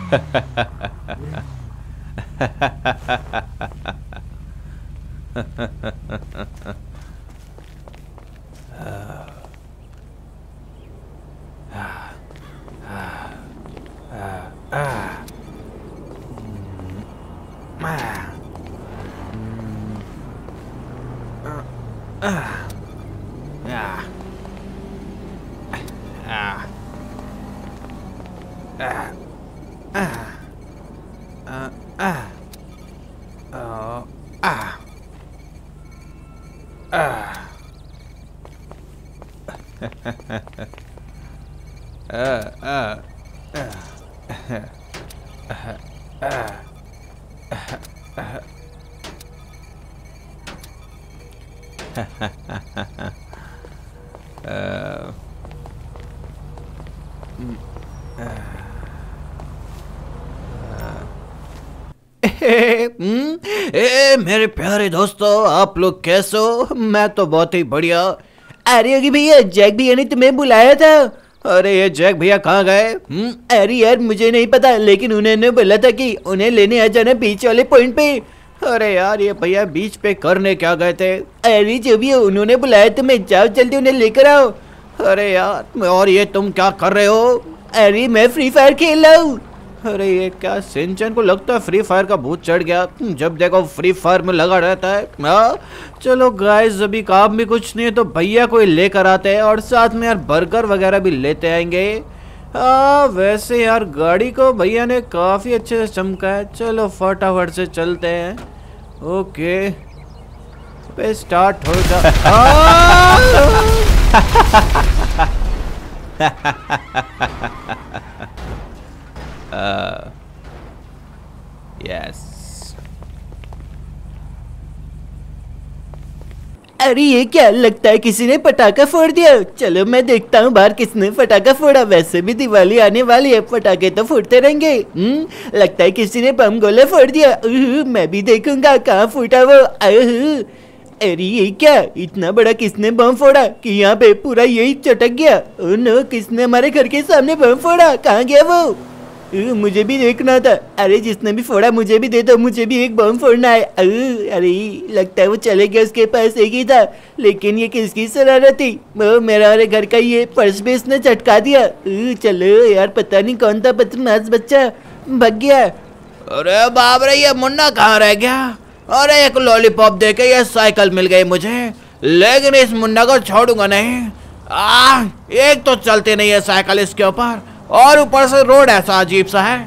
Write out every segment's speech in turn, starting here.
मेरे प्यारे दोस्तों, आप लोग कैसे हो? मैं तो बहुत ही बढ़िया। अरे योगी भैया, जैक भैया ने तुम्हें बुलाया था। अरे ये जैक भैया कहाँ गए? अरे यार मुझे नहीं पता, लेकिन उन्होंने बोला था कि उन्हें लेने आ जाना बीच वाले पॉइंट पे। अरे यार ये भैया बीच पे करने क्या गए थे? अरे जो भी हो, उन्होंने बुलाया तुम्हें, जाओ जल्दी उन्हें लेकर आओ। अरे यार, और ये तुम क्या कर रहे हो? अरे मैं फ्री फायर खेल रहा हूँ। अरे ये क्या, सिंचन को लगता है फ्री फायर का भूत चढ़ गया। जब देखो फ्री फायर में लगा रहता है। चलो गाइस, अभी काम भी कुछ नहीं है तो भैया को लेकर आते हैं, और साथ में यार बर्गर वगैरह भी लेते आएंगे। वैसे यार गाड़ी को भैया ने काफ़ी अच्छे से चमका है। चलो फटाफट से चलते हैं। ओके पे स्टार्ट हो जा। यस। अरे ये क्या, लगता है किसी ने पटाखा फोड़ दिया। चलो मैं देखता हूँ बाहर किसने पटाखा फोड़ा। वैसे भी दिवाली आने वाली है, पटाखे तो फोड़ते रहेंगे। लगता है किसी ने बम गोला फोड़ दिया। मैं भी देखूंगा कहाँ फूटा वो। अरे ये क्या, इतना बड़ा किसने बम फोड़ा कि यहाँ पे पूरा यही चटक गया। ओह नो, किसने हमारे घर के सामने बम फोड़ा? कहाँ गया वो? मुझे भी देखना था। अरे जिसने भी फोड़ा मुझे भी दे दो, मुझे भी एक बम फोड़ना है। अरे लगता है वो चले गया, उसके पास एक ही था। लेकिन ये किसकी शरारत थी? वो मेरा वाले घर का ये फर्श भी इसने चटका दिया। चलो यार, पता नहीं कौन था बदमाश बच्चा, भाग गया। अरे बाप रे, ये मुन्ना कहाँ रह गया? अरे एक लॉलीपॉप देके ये साइकिल मिल गई मुझे, लेकिन इस मुन्ना को छोड़ूंगा नहीं। एक तो चलती नहीं है साइकिल इसके ऊपर, और ऊपर से रोड ऐसा अजीब सा है।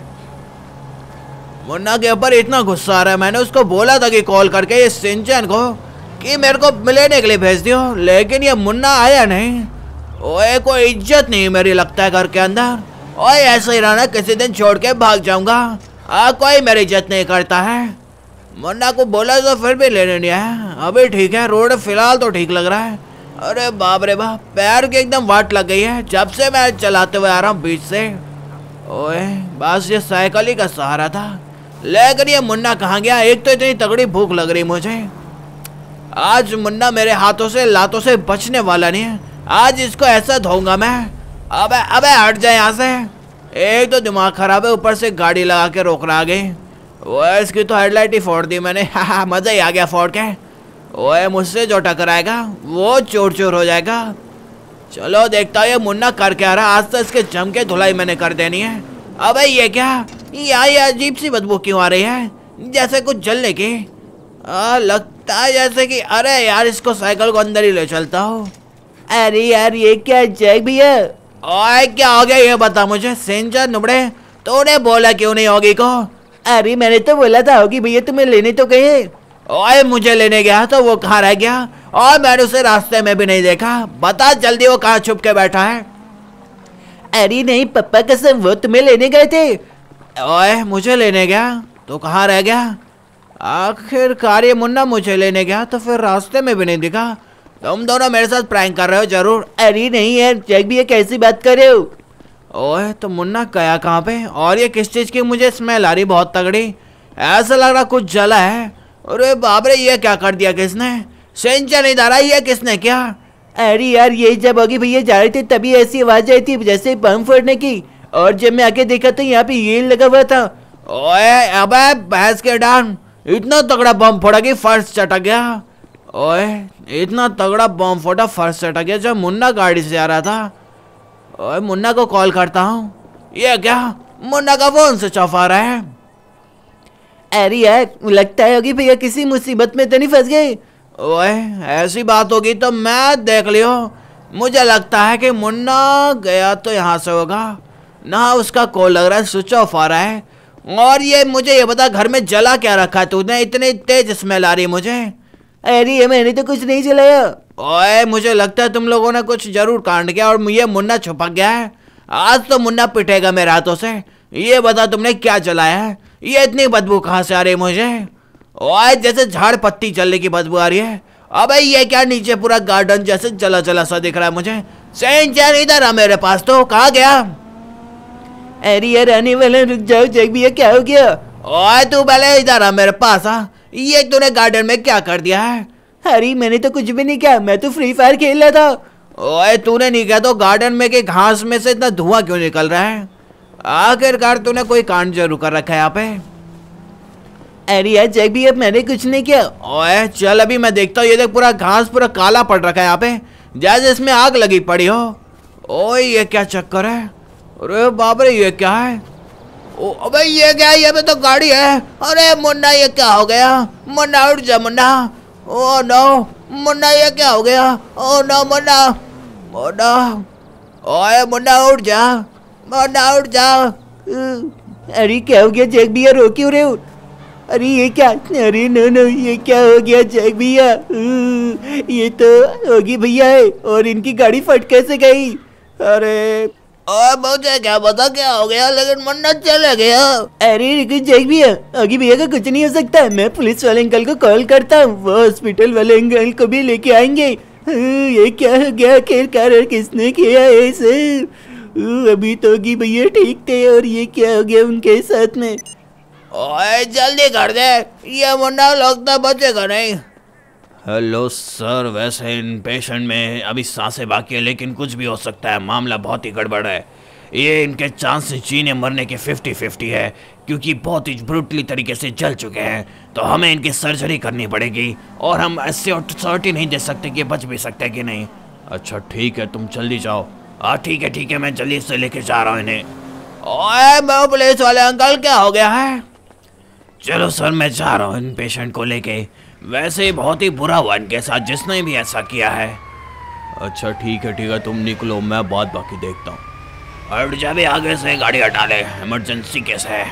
मुन्ना के ऊपर इतना गुस्सा आ रहा है। मैंने उसको बोला था कि कॉल करके ये सिंचन को कि मेरे को मिलने के लिए भेज दियो, लेकिन ये मुन्ना आया नहीं। ओए कोई इज्जत नहीं मेरी लगता है घर के अंदर। ओए ऐसे ही रहना, किसी दिन छोड़ के भाग जाऊंगा। कोई मेरी इज्जत नहीं करता है। मुन्ना को बोला तो फिर भी लेने नहीं आया। अभी ठीक है, रोड फिलहाल तो ठीक लग रहा है। अरे बाप रे बाप, पैर की एकदम वाट लग गई है जब से मैं चलाते हुए आ रहा हूँ बीच से। ओए बस ये साइकिल ही का सहारा था। लेकिन ये मुन्ना कहाँ गया? एक तो इतनी तगड़ी भूख लग रही मुझे। आज मुन्ना मेरे हाथों से लातों से बचने वाला नहीं है। आज इसको ऐसा धोऊंगा मैं। अबे अबे हट जाए यहाँ से। एक तो दिमाग खराब है, ऊपर से गाड़ी लगा के रोक रहा आगे। वो इसकी तो हेडलाइट ही फोड़ दी मैंने। मजा ही आ गया फोड़ के। ओए मुझसे जो टकराएगा वो चोर चोर हो जाएगा। चलो देखता हूँ ये मुन्ना करके आ रहा। आज तो इसके जम के धुलाई मैंने कर देनी है। अबे ये क्या, ये अजीब सी बदबू क्यों आ रही है, जैसे कुछ जलने की। लगता है जैसे कि, अरे यार इसको साइकिल को अंदर ही ले चलता हूँ। अरे यार ये क्या जैक भैया? ओए क्या हो गया ये बता मुझे। सिंचन नुबड़े, तूने बोला क्यों नहीं होगी को? अरे मैंने तो बोला था होगी भैया, तुम्हें लेने तो गए। ओए मुझे लेने गया तो वो कहाँ रह गया, और मैंने उसे रास्ते में भी नहीं देखा। बता जल्दी वो कहाँ छुप के बैठा है। अरे नहीं पप्पा कसम, वो तुम्हें लेने गए थे। ओए मुझे लेने गया तो कहाँ रह गया? आखिरकार ये मुन्ना मुझे लेने गया तो फिर रास्ते में भी नहीं दिखा। तुम दोनों मेरे साथ प्रैंक कर रहे हो जरूर। अरे नहीं यार जैक भैया, कैसी बात कर रहे हो? ओए तो मुन्ना गया कहाँ पे? और ये किस चीज की मुझे स्मेल आ रही बहुत तगड़ी, ऐसा लग रहा कुछ जला है। अरे बाप रे, ये क्या कर दिया किसने? सिंचन इधर आई, ये किसने किया? अरे यार ये जब होगी भैया जा रहे थे तभी ऐसी आवाज आई थी जैसे बम फोड़ने की। और जब मैं आके देखा तो यहाँ पे ये लगा हुआ था। ओए अबे भैंस के डान, इतना तगड़ा बम फोड़ा कि फर्श चटक गया। ओए इतना तगड़ा बम फोड़ा फर्श चटक गया जब मुन्ना गाड़ी से आ रहा था। ओए मुन्ना को कॉल करता हूँ। ये क्या, मुन्ना का फोन स्विच ऑफ आ रहा है। अरे यार लगता है होगी भैया किसी मुसीबत में तो नहीं फंस गए। ओए ऐसी बात होगी तो मैं देख लियो। मुझे लगता है कि मुन्ना गया तो यहाँ से होगा ना, उसका कॉल लग रहा है स्विच ऑफ आ रहा है। और ये मुझे ये बता, घर में जला क्या रखा है तूने, इतनी तेज स्मेल आ रही है मुझे। अरे मैंने तो कुछ नहीं जलाया। ओए मुझे लगता है तुम लोगों ने कुछ जरूर कांड किया और ये मुन्ना छुपक गया है। आज तो मुन्ना पिटेगा मेरे हाथों से। ये बता तुमने क्या जलाया है, ये इतनी बदबू कहाँ से आ रही है मुझे। ओए जैसे झाड़ पत्ती जलने की बदबू आ रही है। अबे ये क्या, नीचे पूरा गार्डन जैसे जला जला सा दिख रहा है मुझे। सेंट चैन इधर आ मेरे पास, तो कहाँ गया। अरे यार आने वाला, रुक जाओ जैक भैया क्या हो गया। ओए तू पहले इधर आ मेरे पास आ। ये तूने गार्डन में क्या कर दिया है। अरे मैंने तो कुछ भी नहीं किया, मैं तो फ्री फायर खेल रहा था। ओए तूने नहीं किया तो गार्डन में के घास में से इतना धुआं क्यों निकल रहा है। आखिरकार तूने कोई कांड जरूर कर रखा है यहाँ पे। अरे यार जैक भैया मैंने कुछ नहीं किया। ओए चल अभी मैं देखता हूँ। ये देख पूरा घास पूरा काला पड़ रखा है यहाँ पे, जैसे इसमें आग लगी पड़ी हो। ओए ये क्या चक्कर है। अरे बाप रे ये क्या है। ओ अबे ये क्या है, ये भी तो गाड़ी है। अरे मुन्ना ये क्या हो गया। मुन्ना उठ जा मुन्ना। ओ नो मुन्ना ये क्या हो गया। Oh no Munna, Munna. ओए मुन्ना उठ जा, मुन्ना उठ जा। अरे क्या हो गया जैक भैया, रो क्यों रहे हो। अरे ये क्या, अरे नो नो ये क्या हो गया जैक भैया। ये तो होगी भैया है और इनकी गाड़ी फट कैसे गई। अरे और मुझे क्या पता क्या हो गया, लेकिन मुन्ना चले गया। अरे जैक भैया, आगे भैया का कुछ नहीं हो सकता। मैं पुलिस वाले अंकल को कॉल करता हूँ, वो हॉस्पिटल वाले अंकल को भी लेके आएंगे। ये क्या हो गया आखिरकार, किसने किया ऐसे। अभी तो आगे भैया ठीक थे और ये क्या हो गया उनके साथ में। ओए जल्दी कर दे, ये मुन्ना लगता बचेगा नहीं। हेलो सर, वैसे इन पेशेंट में अभी सांसें बाकी है, लेकिन कुछ भी हो सकता है। मामला बहुत ही गड़बड़ है। ये इनके चांस जीने मरने के 50-50 है, क्योंकि बहुत ही ब्रूटली तरीके से जल चुके हैं। तो हमें इनकी सर्जरी करनी पड़ेगी और हम ऐसे ऑथॉरिटी नहीं दे सकते कि बच भी सकते कि नहीं। अच्छा ठीक है, तुम जल्दी जाओ। हाँ ठीक है, मैं जल्दी से लेके जा रहा हूँ इन्हें। ओए मैं पुलिस वाले अंकल, क्या हो गया है। चलो सर मैं जा रहा हूँ इन पेशेंट को लेके। वैसे बहुत ही बुरा हुआ इनके साथ, जिसने भी ऐसा किया है। अच्छा ठीक है, तुम निकलो, मैं बात बाकी देखता हूँ। और जब भी आगे से गाड़ी हटा ले, इमरजेंसी केस है।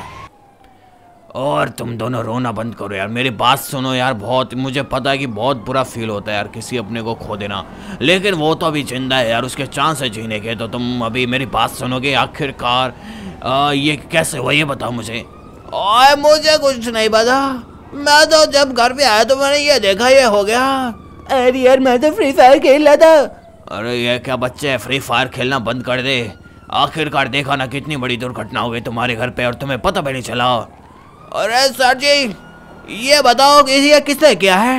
और तुम दोनों रोना बंद करो यार, मेरी बात सुनो यार। बहुत मुझे पता है कि बहुत बुरा फील होता है यार किसी अपने को खो देना, लेकिन वो तो अभी जिंदा है यार, उसके चांस है जीने के। तो तुम अभी मेरी बात सुनोगे आखिरकार। ये कैसे हुआ ये बताओ मुझे। ओए मुझे कुछ नहीं पता, मैं तो जब घर पे आया तो मैंने ये देखा ये हो गया। अरे यार मैं तो फ्री फायर खेल रहा था। अरे ये क्या बच्चे है, फ्री फायर खेलना बंद कर दे। आखिरकार देखा ना कितनी बड़ी दुर्घटना हो गई तुम्हारे घर पे और तुम्हें पता भी नहीं चला। अरे सर जी ये बताओ कि ये किसने किया है।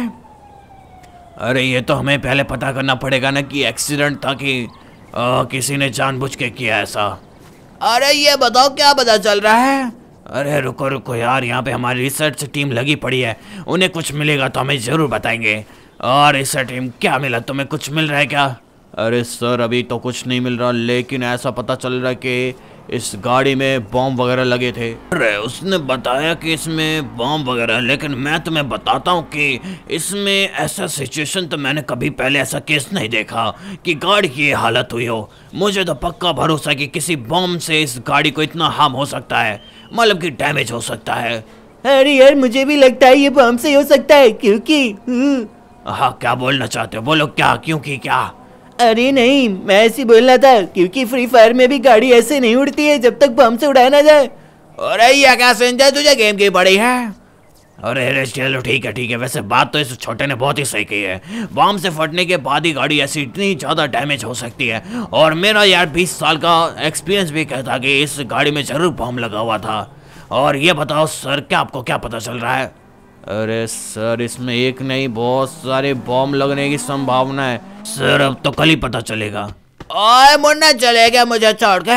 अरे ये तो हमें पहले पता करना पड़ेगा ना कि एक्सीडेंट था कि किसी ने जानबूझ के किया ऐसा। अरे ये बताओ क्या पता चल रहा है। अरे रुको यार, यहाँ पे हमारी रिसर्च टीम लगी पड़ी है, उन्हें कुछ मिलेगा तो हमें ज़रूर बताएंगे। और रिसर्च टीम क्या मिला, तुम्हें कुछ मिल रहा है क्या। अरे सर अभी तो कुछ नहीं मिल रहा, लेकिन ऐसा पता चल रहा है कि इस गाड़ी में बॉम्ब वगैरह लगे थे। अरे उसने बताया कि इसमें बॉम्ब वगैरह, लेकिन मैं तुम्हें बताता हूँ कि इसमें ऐसा सिचुएशन तो मैंने कभी पहले ऐसा केस नहीं देखा कि गाड़ी की ये हालत हुई हो। मुझे तो पक्का भरोसा है कि किसी बॉम्ब से इस गाड़ी को इतना हार्म हो सकता है, मतलब कि डैमेज हो सकता है। अरे यार मुझे भी लगता है ये बम से हो सकता है, क्योंकि हाँ क्या बोलना चाहते हो, बोलो क्या, क्योंकि क्या। अरे नहीं मैं ऐसे बोल रहा था क्योंकि फ्री फायर में भी गाड़ी ऐसे नहीं उड़ती है जब तक बम से उड़ाया ना जाए। अरे ये क्या संजय, तुझे गेम की पड़ी है। अरे चलो ठीक है, वैसे बात तो इस छोटे ने बहुत ही सही की है। बम से फटने के बाद ही गाड़ी ऐसी इतनी ज़्यादा डैमेज हो सकती है। और मेरा यार 20 साल का एक्सपीरियंस भी कहता कि इस गाड़ी में ज़रूर बम लगा हुआ था। और ये बताओ सर, क्या आपको क्या पता चल रहा है। अरे सर इसमें एक नहीं बहुत सारे बम लगने की संभावना है। सर अब तो कल ही पता चलेगा। ओए मुन्ना चले गया मुझे छोड़ के।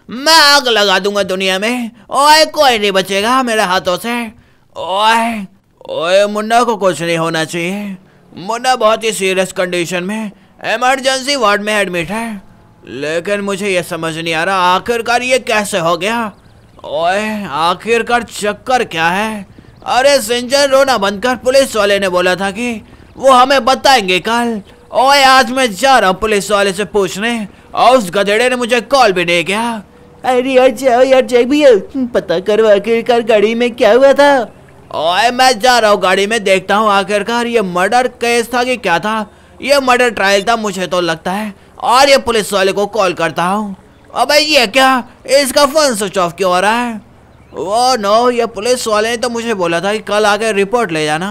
मैं आग लगा दूंगा दुनिया में। ओए कोई नहीं बचेगा मेरे हाथों से। ओए ओए मुन्ना को कुछ नहीं होना चाहिए। मुन्ना बहुत ही सीरियस कंडीशन में इमरजेंसी वार्ड में एडमिट है। लेकिन मुझे ये समझ नहीं आ रहा आखिरकार ये कैसे हो गया। ओए आखिरकार चक्कर क्या है। अरे सिंचन रोना बंद कर। पुलिस वाले ने बोला था कि वो हमें बताएंगे कल। ओए आज मैं जा रहा हूँ पुलिस वाले से पूछने और उस गधेड़े ने मुझे कॉल भी नहीं किया। अरे यार जाओ यार जय भैया, पता करो आखिरकार गाड़ी में क्या हुआ था। ओए मैं जा रहा हूँ गाड़ी में, देखता हूँ आखिरकार ये मर्डर केस था कि क्या था। ये मर्डर ट्रायल था मुझे तो लगता है। और ये पुलिस वाले को कॉल करता हूँ। अबे ये क्या, इसका फोन स्विच ऑफ क्यों हो रहा है। वो नो, ये पुलिस वाले ने तो मुझे बोला था कि कल आके रिपोर्ट ले जाना।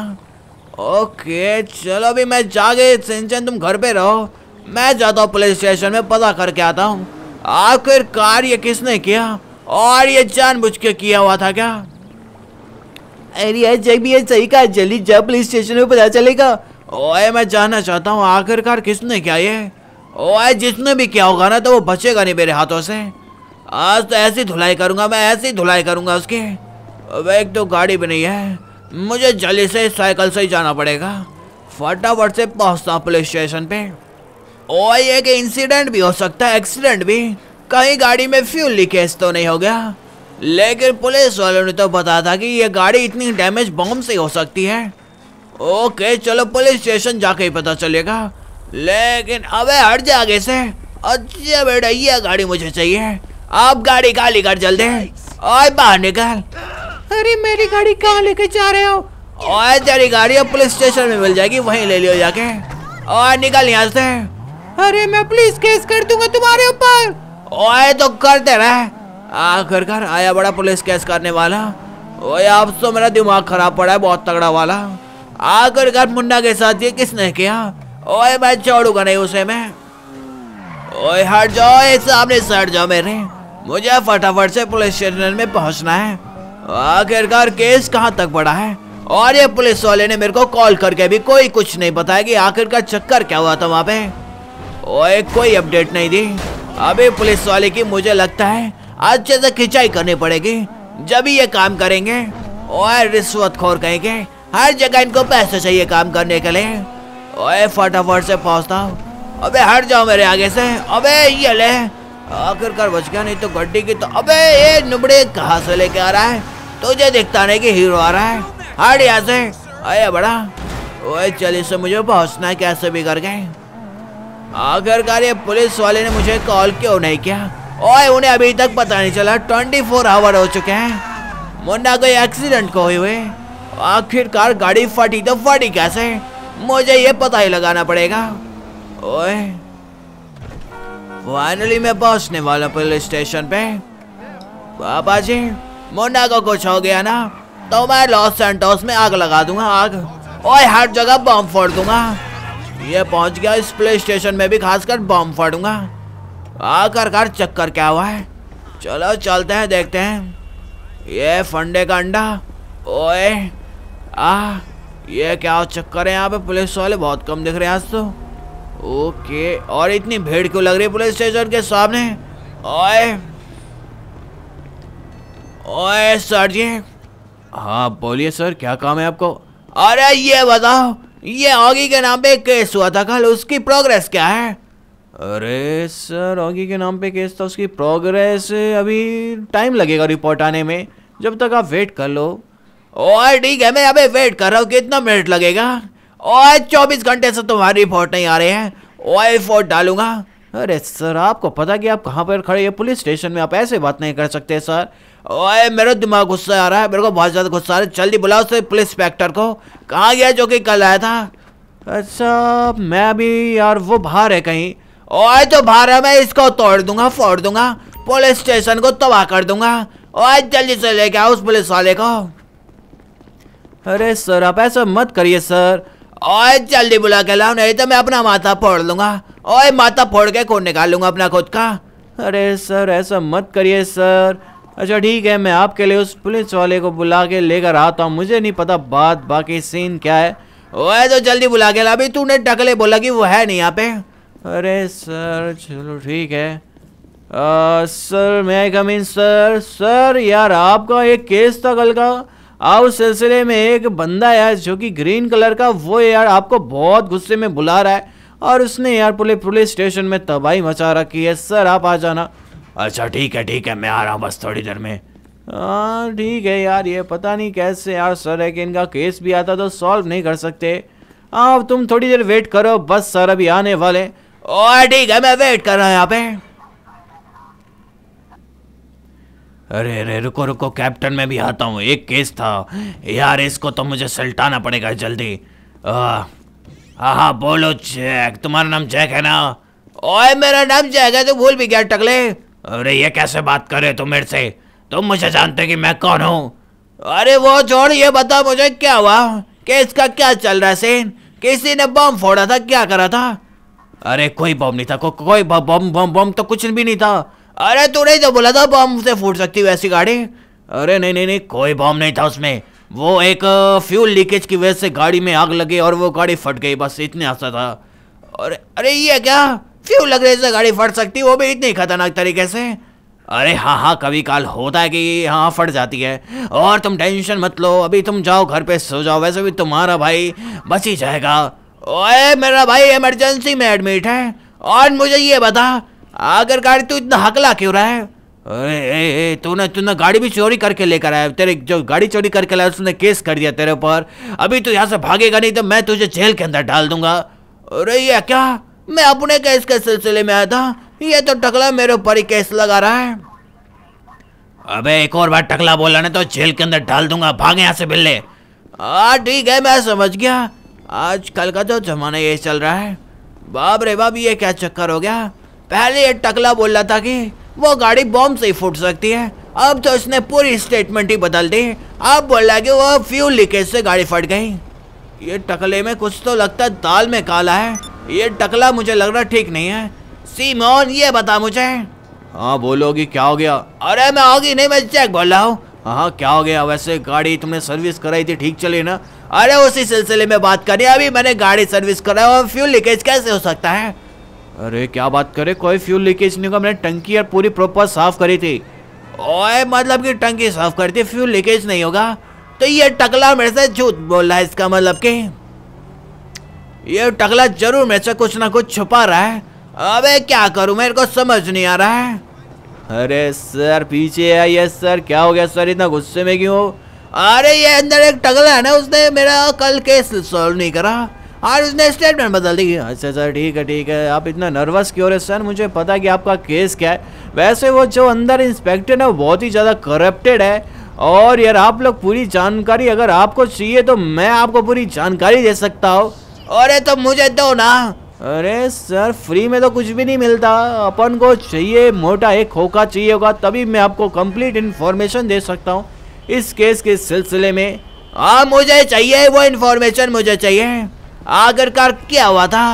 ओके चलो अभी मैं जाके सिंचन तुम घर पे रहो, मैं जाता हूँ पुलिस स्टेशन में पता करके आता हूँ आखिरकार ये किसने किया और ये जानबूझ के किया हुआ था क्या। अरे यार जय भैया सही कहा, जल्दी जा पुलिस स्टेशन में पता चलेगा। ओए मैं जानना चाहता हूँ आखिरकार किसने किया ये। ओए जिसने भी किया होगा ना तो वो बचेगा नहीं मेरे हाथों से। आज तो ऐसी धुलाई करूंगा मैं, ऐसी धुलाई करूंगा उसकी। अब एक तो गाड़ी भी नहीं है, मुझे जल्दी से साइकिल से ही जाना पड़ेगा। फटाफट से पहुंचता हूँ पुलिस स्टेशन पे। ओए एक इंसिडेंट भी हो सकता है, एक्सीडेंट भी, कहीं गाड़ी में फ्यूल लीकेज तो नहीं हो गया। लेकिन पुलिस वालों ने तो बताया था कि ये गाड़ी इतनी डैमेज बॉम्ब से हो सकती है। ओके चलो पुलिस स्टेशन जाके ही पता चलेगा। लेकिन अबे हट जा आगे से। अच्छा बेटा ये गाड़ी मुझे चाहिए, आप गाड़ी खाली कर जल्दी और बाहर निकल। अरे मेरी गाड़ी कहाँ लेके जा रहे हो। और तेरी गाड़ी अब पुलिस स्टेशन में मिल जाएगी, वहीं ले लियो जाके और निकल यहाँ से। अरे मैं पुलिस केस कर दूंगा तुम्हारे ऊपर। ओए तो करते रहे, आखिरकार आया बड़ा पुलिस केस करने वाला। ओए अब तो मेरा दिमाग खराब पड़ा है बहुत तगड़ा वाला। आखिरकार मुन्ना के साथ ये किसने किया। ओए मैं छोड़ूंगा नहीं उसे मैं। ओए हट जाओ, सामने से हट जाओ मेरे, मुझे फटाफट से पुलिस स्टेशन में पहुंचना है। आखिरकार केस कहां तक बढ़ा है और ये पुलिस वाले ने मेरे को कॉल करके भी कोई कुछ नहीं बताया कि आखिरकार चक्कर क्या हुआ था वहां पे। ओए कोई अपडेट नहीं दी। अभी पुलिस वाले की मुझे लगता है अच्छे से खिंचाई करनी पड़ेगी जब ये काम करेंगे। ओए रिश्वतखोर कहेंगे, हर जगह इनको पैसे चाहिए काम करने के लिए। ओए फटाफट से पहुंचता हूँ। अबे हट जाओ मेरे आगे से। अबे ये ले, आखिरकार बच गया, नहीं तो गड्डी की तो। अबे ये नुबड़े कहाँ से लेके आ रहा है, तुझे दिखता नहीं कि हीरो आ रहा है। हट यहाँ से आया बड़ा। ओए चल इससे मुझे पहुंचना है कैसे भी करके। आखिरकार ये पुलिस वाले ने मुझे कॉल क्यों नहीं किया। ओए उन्हें अभी तक पता नहीं चला, 24 आवर हो चुके हैं मुन्ना कोई एक्सीडेंट को हुए। आखिरकार गाड़ी फटी तो फटी कैसे, मुझे ये पता ही लगाना पड़ेगा। ओए फाइनली मैं पहुंचने वाला पुलिस स्टेशन पे। पापा जी मुन्ना को कुछ हो गया ना तो मैं लॉस सैंटोस में आग लगा दूंगा, आग। ओए हर जगह बम फोड़ दूंगा। ये पहुंच गया, इस पुलिस स्टेशन में भी खासकर बम फोड़ूंगा। आखिरकार चक्कर क्या हुआ है, चलो चलते हैं देखते हैं। ये फंडे का अंडा। ओए ये क्या चक्कर है यहाँ पे, पुलिस वाले बहुत कम दिख रहे हैं आज तो। ओके और इतनी भीड़ क्यों लग रही है पुलिस स्टेशन के सामने। ओए ओए सर जी। हाँ बोलिए सर, क्या काम है आपको। अरे ये बताओ, ये ऑगी के नाम पे केस हुआ था कल, उसकी प्रोग्रेस क्या है। अरे सर ऑगी के नाम पे केस था, उसकी प्रोग्रेस अभी टाइम लगेगा रिपोर्ट आने में, जब तक आप वेट कर लो। ओए ठीक है, मैं अबे वेट कर रहा हूँ, कितना मिनट लगेगा। ओए 24 घंटे से तुम्हारी रिपोर्ट नहीं आ रही है। ओए रिपोर्ट डालूंगा। अरे सर आपको पता कि आप कहाँ पर खड़े हैं, पुलिस स्टेशन में, आप ऐसे बात नहीं कर सकते सर। ओए मेरा दिमाग गुस्सा आ रहा है, मेरे को बहुत ज़्यादा गुस्सा आ रहा है। जल्दी बुलाओ उसे पुलिस इंस्पेक्टर को, कहाँ गया जो कि कल आया था। अच्छा मैं अभी यार वो बाहर है कहीं। ओए तो बाहर है, मैं इसको तोड़ दूंगा, फोड़ दूंगा, पुलिस स्टेशन को तबाह कर दूंगा। ओए जल्दी से लेके आओ उस पुलिस वाले को। अरे सर आप ऐसा मत करिए सर। ओए जल्दी बुला के लाओ, नहीं तो मैं अपना माथा फोड़ लूंगा। ओए माथा फोड़ के खून निकाल लूंगा अपना खुद का। अरे सर ऐसा मत करिए सर। अच्छा ठीक है, मैं आपके लिए उस पुलिस वाले को बुला के लेकर आता हूँ, मुझे नहीं पता बात बाकी सीन क्या है। ओए तो जल्दी बुला के ला, अभी तूने टकले बोला कि वो है नहीं यहाँ पे। अरे सर चलो ठीक है। सर मैं आई कम इन सर? सर यार आपका एक केस था कल का, उस सिलसिले में एक बंदा यार जो कि ग्रीन कलर का, वो यार आपको बहुत गुस्से में बुला रहा है और उसने यार पुलिस स्टेशन में तबाही मचा रखी है। सर आप आ जाना। अच्छा ठीक है मैं आ रहा हूँ बस थोड़ी देर में। हाँ ठीक है यार, ये पता नहीं कैसे यार सर है कि इनका केस भी आता तो सॉल्व नहीं कर सकते। हाँ तुम थोड़ी देर वेट करो, बस सर अभी आने वाले। और ठीक है मैं वेट कर रहा हूँ यहाँ पे। अरे रुको कैप्टन मैं भी आता हूँ, एक केस था यार, इसको तो मुझे सल्टाना पड़ेगा जल्दी। हाँ बोलो जैक, तुम्हारा नाम जैक है ना? ओए मेरा नाम जैक है, तो भूल भी गया टकले। अरे ये कैसे बात कर रहे हो तुम मेरे से? तुम मुझे जानते कि मैं कौन हूँ? अरे वो छोड़, ये बता मुझे क्या हुआ, केस का क्या चल रहा है सीन? किसी ने बम फोड़ा था, क्या करा था? अरे कोई बम नहीं था, कोई बम तो कुछ भी नहीं था। अरे तू नहीं तो बोला था बम से फूट सकती वैसी गाड़ी? अरे नहीं कोई बम नहीं था उसमें, वो एक फ्यूल लीकेज की वजह से गाड़ी में आग लगी और वो गाड़ी फट गई, बस इतने आसा था। अरे ये क्या, फ्यूल लगने से गाड़ी फट सकती, वो भी इतनी खतरनाक तरीके से? अरे हाँ कभी काल होता है कि हाँ फट जाती है। और तुम टेंशन मत लो, अभी तुम जाओ घर पे सो जाओ, वैसे भी तुम्हारा भाई बच ही जाएगा। ओए मेरा भाई इमरजेंसी में एडमिट है। और मुझे ये बता, आखिर गाड़ी तू इतना हकला क्यों रहा है? अरे तूने गाड़ी भी चोरी करके लेकर आया, तेरे जो गाड़ी चोरी करके लाया उसने केस कर दिया तेरे ऊपर। अभी तू यहाँ से भागेगा नहीं तो मैं तुझे जेल के अंदर डाल दूंगा। अरे ये क्या, मैं अपने केस के सिलसिले में आया था, ये तो टकला मेरे ऊपर ही केस लगा रहा है। अबे एक और बार टकला बोला ना तो जेल के अंदर डाल दूंगा, भागे यहाँ से बिल्ले। ठीक है मैं समझ गया, आजकल का जो जमाना ये चल रहा है। बाप रे बाप, ये क्या चक्कर हो गया? पहले ये टकला बोल रहा था कि वो गाड़ी बॉम्ब से ही फूट सकती है, अब तो इसने पूरी स्टेटमेंट ही बदल दी, अब बोल रहा है कि वो फ्यूल लीकेज से गाड़ी फट गई। ये टकले में कुछ तो लगता है दाल में काला है, ये टकला मुझे लग रहा ठीक नहीं है। सीमोन ये बता मुझे। हाँ बोलोगी, क्या हो गया? अरे मैं होगी नहीं, मैं चेक बोल रहा हूँ। हाँ क्या हो गया? वैसे गाड़ी तुमने सर्विस कराई थी, ठीक चली ना? अरे उसी सिलसिले में बात करें, अभी मैंने गाड़ी सर्विस कराई और फ्यूल लीकेज कैसे हो सकता है? अरे क्या बात करे, कोई फ्यूल लीकेज नहीं होगा, मैंने टंकी और पूरी प्रॉपर साफ करी थी। ओए मतलब कि टंकी साफ करती, फ्यूल लीकेज नहीं होगा? तो ये टकला मेरे से झूठ बोल रहा है, इसका मतलब कि ये टकला जरूर मेरे से कुछ ना कुछ छुपा रहा है। अबे क्या करूं, मेरे को समझ नहीं आ रहा है। अरे सर पीछे आइए सर, क्या हो गया सर, इतना गुस्से में क्यों? अरे ये अंदर एक टकला है ना, उसने मेरा कल केस सॉल्व नहीं करा और उसने स्टेटमेंट बदल दी। अच्छा सर ठीक है, आप इतना नर्वस क्यों रहे सर? मुझे पता है कि आपका केस क्या है। वैसे वो जो अंदर इंस्पेक्टर है वो बहुत ही ज़्यादा करप्टेड है, और यार आप लोग पूरी जानकारी अगर आपको चाहिए तो मैं आपको पूरी जानकारी दे सकता हूँ। अरे तो मुझे दो ना। अरे सर फ्री में तो कुछ भी नहीं मिलता, अपन को चाहिए मोटा एक खोखा चाहिए होगा, तभी मैं आपको कंप्लीट इन्फॉर्मेशन दे सकता हूँ इस केस के सिलसिले में। हाँ मुझे चाहिए वो इन्फॉर्मेशन, मुझे चाहिए आखिरकार क्या हुआ था।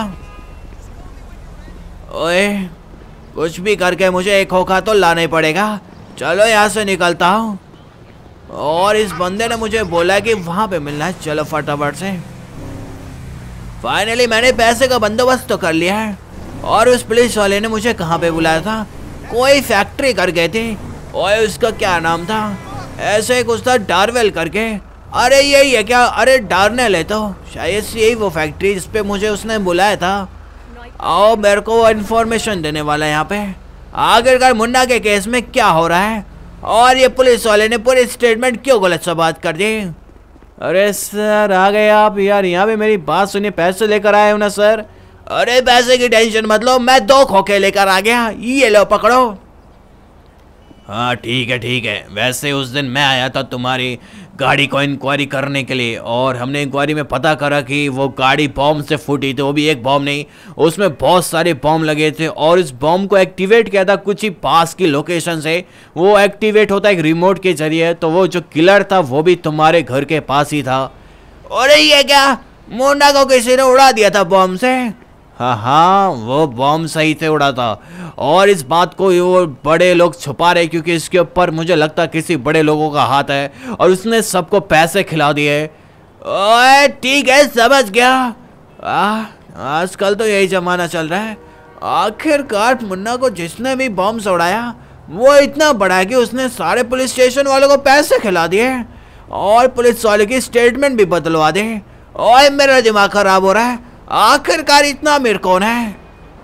ओए कुछ भी करके मुझे एक खोखा तो लाना ही पड़ेगा। चलो यहाँ से निकलता हूँ, और इस बंदे ने मुझे बोला कि वहाँ पे मिलना है, चलो फटाफट से। फाइनली मैंने पैसे का बंदोबस्त तो कर लिया है। और उस पुलिस वाले ने मुझे कहाँ पे बुलाया था, कोई फैक्ट्री कर गए थे। ओए उसका क्या नाम था, ऐसे कुछ था डार्वेल करके। अरे यही है क्या? अरे डार्नेल है तो शायद से यही वो फैक्ट्री जिस पे मुझे उसने बुलाया था। आओ मेरे को इन्फॉर्मेशन देने वाला है यहाँ पे, आखिरकार मुन्ना के केस में क्या हो रहा है, और ये पुलिस वाले ने पूरी स्टेटमेंट क्यों गलत सा बात कर दी। अरे सर आ गए आप यार, यहाँ पे मेरी बात सुनिए, पैसे लेकर आए हो ना सर? अरे पैसे की टेंशन मत लो, मैं 2 खोखे लेकर आ गया, ये लो पकड़ो। हाँ ठीक है, वैसे उस दिन मैं आया था तुम्हारी गाड़ी को इंक्वायरी करने के लिए, और हमने इंक्वायरी में पता करा कि वो गाड़ी बॉम्ब से फूटी थी, वो भी एक बॉम्ब नहीं, उसमें बहुत सारे बॉम्ब लगे थे, और इस बॉम्ब को एक्टिवेट किया था कुछ ही पास की लोकेशन से। वो एक्टिवेट होता है एक रिमोट के जरिए, तो वो जो किलर था वो भी तुम्हारे घर के पास ही था। अरे ये क्या, मुन्ना को किसी ने उड़ा दिया था बॉम्ब से? हाँ वो बॉम्ब सही से उड़ा था, और इस बात को वो बड़े लोग छुपा रहे क्योंकि इसके ऊपर मुझे लगता किसी बड़े लोगों का हाथ है, और उसने सबको पैसे खिला दिए। ओए ठीक है समझ गया, आजकल तो यही जमाना चल रहा है। आखिरकार मुन्ना को जिसने भी बॉम्ब उड़ाया वो इतना बड़ा कि उसने सारे पुलिस स्टेशन वालों को पैसे खिला दिए और पुलिस वाले की स्टेटमेंट भी बदलवा दी। ओए मेरा दिमाग खराब हो रहा है। आखिरकार इतना अमीर कौन है?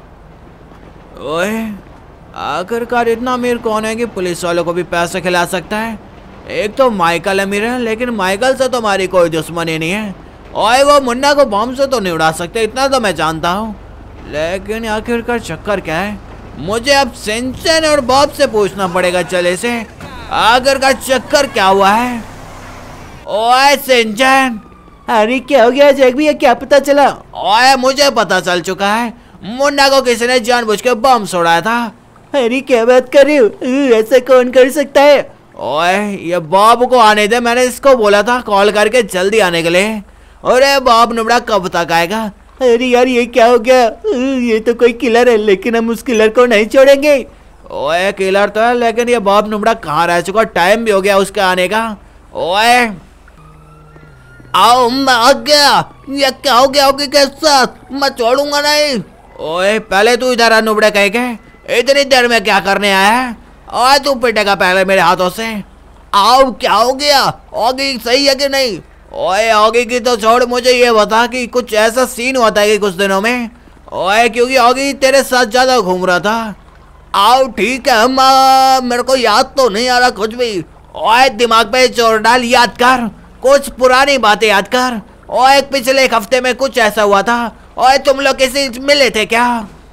ओए आखिरकार इतना अमीर कौन है कि पुलिस वालों को भी पैसे खिला सकता है? एक तो माइकल अमीर है, लेकिन माइकल से तो हमारी कोई दुश्मनी नहीं है। ओए वो मुन्ना को बॉम्ब से तो नहीं उड़ा सकते, इतना तो मैं जानता हूँ। लेकिन आखिरकार चक्कर क्या है? मुझे अब सिंचन और बॉब से पूछना पड़ेगा चले से आखिरकार चक्कर क्या हुआ है। ओए सिंचन। अरे क्या हो गया जैक भैया, क्या पता चला? ओए मुझे पता चल चुका है, मुन्ना को किसी ने जानबूझ के बॉम्ब उड़ाया था। अरे क्या बात कर रहे हो? ऐसा कौन कर सकता है? ओए ये बॉब को आने दे, मैंने इसको बोला था कॉल करके जल्दी आने के लिए। अरे बॉब नुबड़ा कब तक आएगा? अरे यार ये क्या हो गया? ये तो कोई किलर है, लेकिन हम उस किलर को नहीं छोड़ेंगे। ओए किलर तो है, लेकिन ये बॉब नुबड़ा कहाँ रह चुका? टाइम भी हो गया उसके आने का। ओए आओ मैं आ गया। ये क्या हो गया होगी के साथ? मैं छोड़ूंगा नहीं। ओए पहले तू इधर आ नुबड़े कह के, इतनी देर में क्या करने आया है? ओए तू पिटेगा पहले मेरे हाथों से। आओ क्या हो गया? ऑगी सही है कि नहीं? ओए ऑगी की तो छोड़, मुझे ये बता कि कुछ ऐसा सीन होता है कि कुछ दिनों में? ओए क्योंकि ऑगी तेरे साथ ज्यादा घूम रहा था। आओ ठीक है मेरे को याद तो नहीं आ रहा कुछ भी। ओए दिमाग पे जोर डाल, याद कर कुछ पुरानी बातें याद कर। ओए पिछले एक हफ्ते में कुछ ऐसा हुआ था। ओए तुम लोग किसी मिले थे क्या?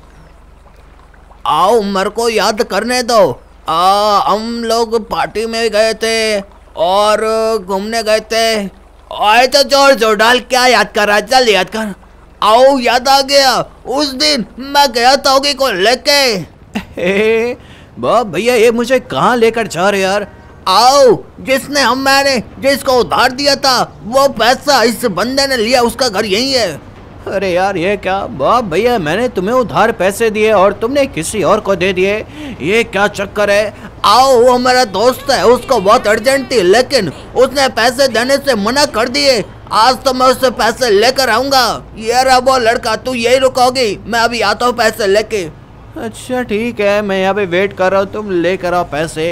आओ मेरे को याद करने दो। हम लोग पार्टी में गए थे और घूमने गए थे। ओए तो जोर जोर डाल, क्या याद कर रहा है? जल्दी याद कर। आओ याद आ गया, उस दिन मैं गया था ओगी को लेके। बाप भैया ये मुझे कहाँ लेकर जा रहे यार? आओ मैंने जिसको उधार दिया था वो पैसा इस बंदे ने लिया, उसका घर यही है। अरे यार ये क्या बाप भैया, मैंने तुम्हें उधार पैसे दिए और तुमने किसी और को दे दिए, ये क्या चक्कर है? आओ वो मेरा दोस्त है, उसको बहुत अर्जेंट थी लेकिन उसने पैसे देने से मना कर दिए। आज तो मैं उससे पैसे लेकर आऊंगा। ये रहा वो लड़का, तू यही रुकोगी, मैं अभी आता हूँ पैसे लेके। अच्छा ठीक है, मैं यहाँ पे वेट कर रहा हूँ, तुम लेकर आओ पैसे।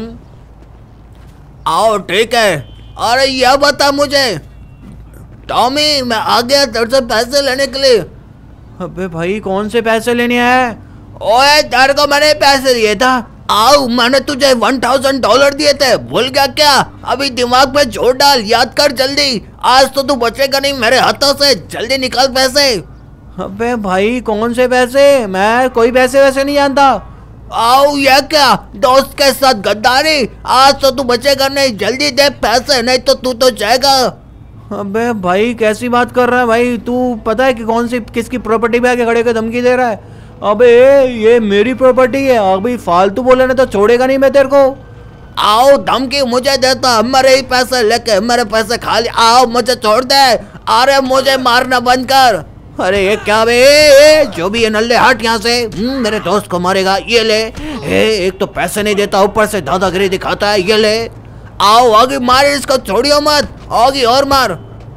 आओ ठीक है। अरे यह बता मुझे टॉमी, मैं आ गया तेरे से पैसे लेने के लिए। अबे भाई कौन से पैसे लेने आया? ओए तेरे को मैंने पैसे दिए था। आओ मैंने तुझे $1000 दिए थे, भूल गया क्या? अभी दिमाग पे जोर डाल, याद कर जल्दी। आज तो तू बचेगा नहीं मेरे हाथों से, जल्दी निकाल पैसे। अबे भाई कौन से पैसे? मैं कोई पैसे वैसे नहीं जानता। आओ यह क्या, दोस्त के साथ गद्दारी? आज तो तू बचेगा नहीं, जल्दी दे पैसे, नहीं तो तू तो जाएगा। अबे भाई कैसी बात कर रहा है भाई? तू पता है कि कौन सी किसकी प्रॉपर्टी पे आके खड़े होकर धमकी दे रहा है? अबे ये मेरी प्रॉपर्टी है, अभी फालतू बोले ना तो छोड़ेगा नहीं मैं तेरे को। आओ धमकी मुझे देता, मेरे ही पैसे लेके मेरे पैसे खा लिया। आओ मुझे छोड़ दे। अरे मुझे मारना बंद कर। अरे ये क्या बे? जो भी है नल्ले हट यहाँ से, मेरे दोस्त को मारेगा। ये ले। एक तो पैसे नहीं देता, ऊपर से दादागिरी दिखाता है। ये ले। आओ आगे मार इसको, छोड़ियो मत, आगे और मार।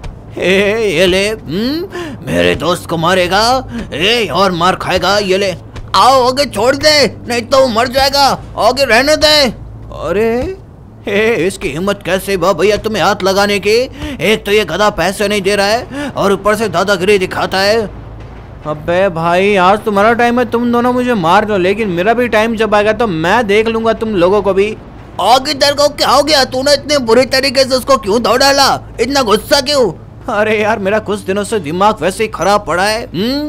ये ले। मेरे दोस्त को मारेगा, और मार खाएगा। ये ले। आओ आगे छोड़ दे, नहीं तो वो मर जाएगा, आगे रहने दे। अरे इसकी हिम्मत कैसे भैया तुम्हें हाथ लगाने की? एक तो ये गधा पैसे नहीं दे रहा है और ऊपर से दादागिरी दिखाता है। अबे भाई आज तुम्हारा टाइम है, तुम दोनों मुझे मार लो, लेकिन मेरा भी टाइम जब आएगा तो मैं देख लूंगा तुम लोगों को भी। आगे तेरे को क्या हो गया? तूने इतने बुरी तरीके से उसको क्यों दौड़ डाला? इतना गुस्सा क्यों? अरे यार मेरा कुछ दिनों से दिमाग वैसे ही खराब पड़ा है।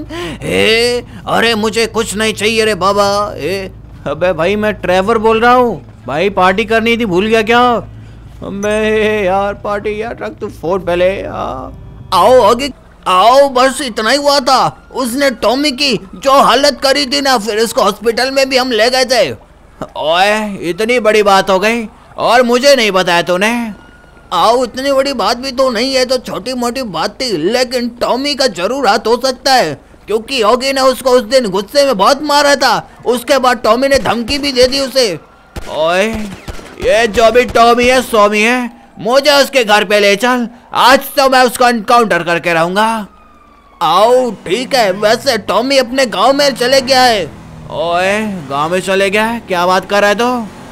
अरे मुझे कुछ नहीं चाहिए रे बाबा। अबे भाई मैं ट्रेवर बोल रहा हूँ भाई, पार्टी करनी थी, भूल गया क्या? अबे यार पार्टी यार, रख तू फोन पहले। आओ आगे आओ, बस इतना ही हुआ था। उसने टॉमी की जो हालत करी थी ना, फिर उसको हॉस्पिटल में भी हम ले गए थे। ओए इतनी बड़ी बात हो गई और मुझे नहीं बताया तूने? आओ इतनी बड़ी बात भी तो नहीं है, तो छोटी मोटी बात थी, लेकिन टॉमी का जरूर हाथ हो सकता है क्योंकि योगी ने उसको उस दिन गुस्से में बहुत मारा था। उसके बाद टॉमी ने धमकी भी दे दी उसे। ओए ये जो भी टॉमी है स्वामी है, मुझे उसके घर पे ले चल, आज तो मैं उसको एनकाउंटर करके रहूंगा। आओ ठीक है, वैसे टॉमी अपने गांव में चले गया है। ओए गांव में चले गया है? क्या बात कर रहा है? तो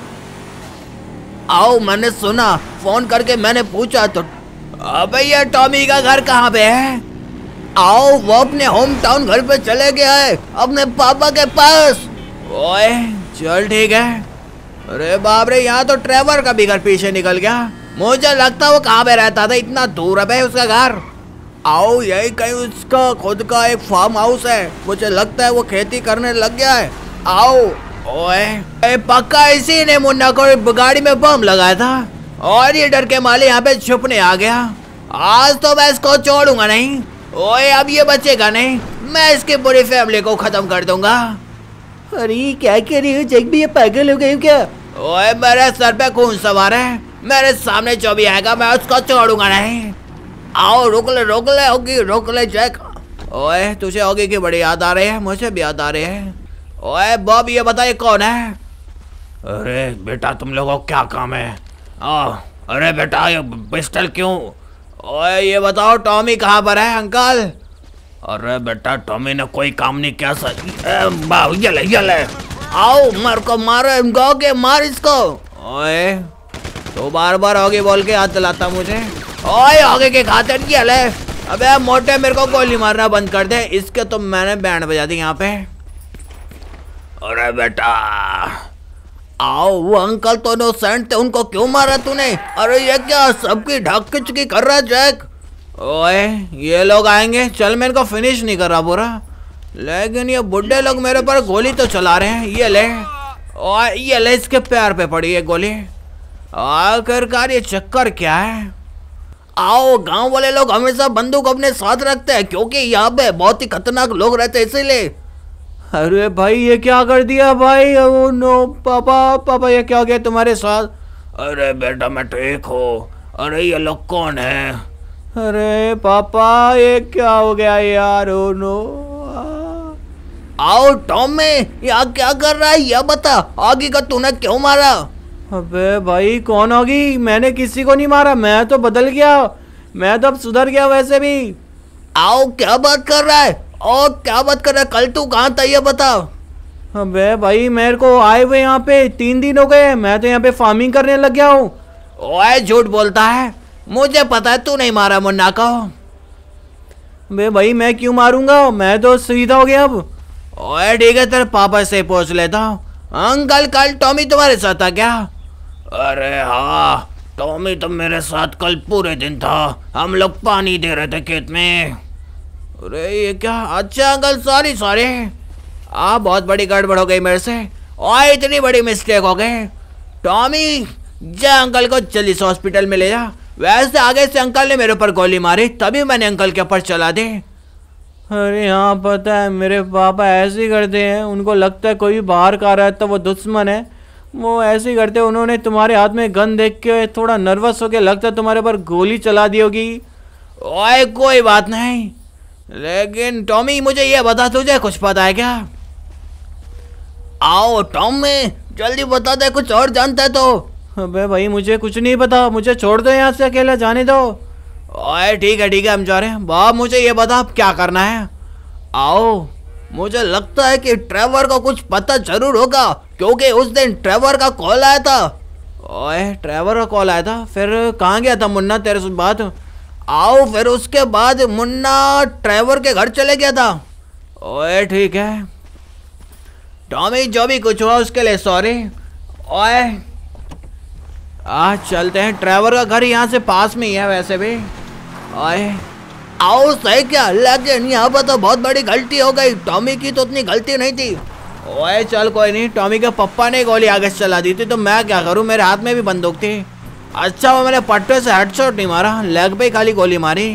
आओ, मैंने सुना, फोन करके मैंने पूछा तो अबे ये टॉमी का घर कहाँ पे है? आओ, वो अपने होम टाउन घर पे चले गया है, अपने पापा के पास। ओए चल ठीक है। अरे बाप रे, यहाँ तो ट्रेवर का भी घर पीछे निकल गया। मुझे लगता है वो कहाँ पे रहता था, इतना दूर है उसका घर। आओ, यही कहीं उसका खुद का एक फार्म हाउस है। मुझे लगता है वो खेती करने लग गया है। आओ। ओए पक्का इसी ने मुन्ना को गाड़ी में बम लगाया था और ये डर के माले यहाँ पे छुपने आ गया। आज तो मैं इसको छोड़ूंगा नहीं। ओए अब ये बचेगा नहीं, मैं इसकी पूरी फैमिली को खत्म कर दूंगा। अरे क्या कह रही हो जैक भी, ये पागल हो गए क्या? ओए मेरे सर पे खून सवार है, मेरे सामने जो भी आएगा मैं उसको छोड़ूंगा नहीं। आओ रोक ले होगी, रोक ले जैक। ओए तुझे होगी की बड़ी याद आ रही है, मुझे भी याद आ रही है। ओए बॉब, ये बताइए कौन है? अरे बेटा तुम लोगों को क्या काम है? अरे बेटा ये पिस्टल क्यों? ओए ये बताओ टॉमी कहाँ पर है अंकल? अरे बेटा टॉमी ने कोई काम नहीं किया सर। ये ले। आओ मार को मारो, गो मार इसको। ओए तो बार होगी बोल के हाथ चलाता मुझे। ओए आगे के खाते ये ले। अबे मोटे, मेरे को गोली मारना बंद कर दे, इसके तो मैंने बैंड बजा दी यहाँ पे। अरे बेटा आओ, वो अंकल तो इनोसेंट थे, उनको क्यों मारा तूने? अरे ये क्या सबकी ढक खिचकी कर रहा है जैक? ओए ये लोग आएंगे, चल मैं इनको फिनिश नहीं कर रहा पूरा, लेकिन ये बुढ़े लोग मेरे पर गोली तो चला रहे हैं। ये ले, ओए ये ले, इसके पैर पे पड़ी है गोली। आखिरकार ये चक्कर क्या है? आओ, गांव वाले लोग हमेशा बंदूक अपने साथ रखते हैं क्योंकि यहाँ पे बहुत ही खतरनाक लोग रहते हैं, इसीलिए। अरे भाई ये क्या कर दिया भाई? ओ नो पापा ये क्या हो गया तुम्हारे साथ? अरे बेटा मैं ठीक हूँ। अरे ये लोग कौन है? अरे पापा ये क्या हो गया यार? Oh no. आओ टॉमी, यहाँ क्या कर रहा है यह बता, आगे का तूने क्यों मारा? अबे भाई कौन होगी? मैंने किसी को नहीं मारा, मैं तो बदल गया, मैं तो अब सुधर गया वैसे भी। आओ क्या बात कर रहा है? और क्या बात कर रहा है? कल तू कहाँ था ये बता। अबे भाई मेरे को आए हुए यहाँ पे 3 दिन हो गए, मैं तो यहाँ पे फार्मिंग करने लग गया हूँ। ओए झूठ बोलता है, मुझे पता है तू नहीं मारा मुन्ना को। अबे भाई मैं क्यों मारूंगा, मैं तो सीधा हो गया अब। ओए ठीक है, तेरे पापा से पूछ लेता हूँ। अंकल कल टॉमी तुम्हारे साथ था क्या? अरे हाँ, टॉमी तो मेरे साथ कल पूरे दिन था, हम लोग पानी दे रहे थे खेत में। अरे ये क्या? अच्छा अंकल सॉरी। बहुत बड़ी गड़बड़ हो गई मेरे से, और इतनी बड़ी मिस्टेक हो गई। टॉमी जा अंकल को जल्दी से हॉस्पिटल में ले जा। वैसे आगे से अंकल ने मेरे ऊपर गोली मारी, तभी मैंने अंकल के ऊपर चला दी। अरे हाँ पता है, मेरे पापा ऐसे ही करते हैं, उनको लगता है कोई बाहर का रहा है तो वो दुश्मन है, वो ऐसे ही करते हैं। उन्होंने तुम्हारे हाथ में गन देख के थोड़ा नर्वस हो के लगता है तुम्हारे ऊपर गोली चला दी होगी। ओए कोई बात नहीं, लेकिन टॉमी मुझे ये बता, तुझे कुछ पता है क्या? आओ टॉमी जल्दी बता दे, कुछ और जानता है तो। अबे भाई मुझे कुछ नहीं पता, मुझे छोड़ दो यहाँ से, अकेला जाने दो। ओए ठीक है हम जा रहे हैं। बाप मुझे ये बता अब क्या करना है? आओ, मुझे लगता है कि ट्रेवर को कुछ पता जरूर होगा, क्योंकि उस दिन ट्रेवर का कॉल आया था। ओए ट्रेवर का कॉल आया था? फिर कहाँ गया था मुन्ना तेरे से बात? आओ फिर उसके बाद मुन्ना ट्रेवर के घर चले गया था। ओए ठीक है टॉमी, जो भी कुछ हुआ उसके लिए सॉरी। ओए आज चलते हैं, ट्रेवर का घर यहाँ से पास में ही है वैसे भी। ओए आओ सही क्या, लेकिन यहाँ पर तो बहुत बड़ी गलती हो गई, टॉमी की तो उतनी गलती नहीं थी। ओए चल कोई नहीं, टॉमी के पप्पा ने गोली आगे से चला दी थी तो मैं क्या करूँ, मेरे हाथ में भी बंदूक थी। अच्छा वो मैंने पट्टे से हेडशॉट नहीं मारा, लेग पे खाली गोली मारी।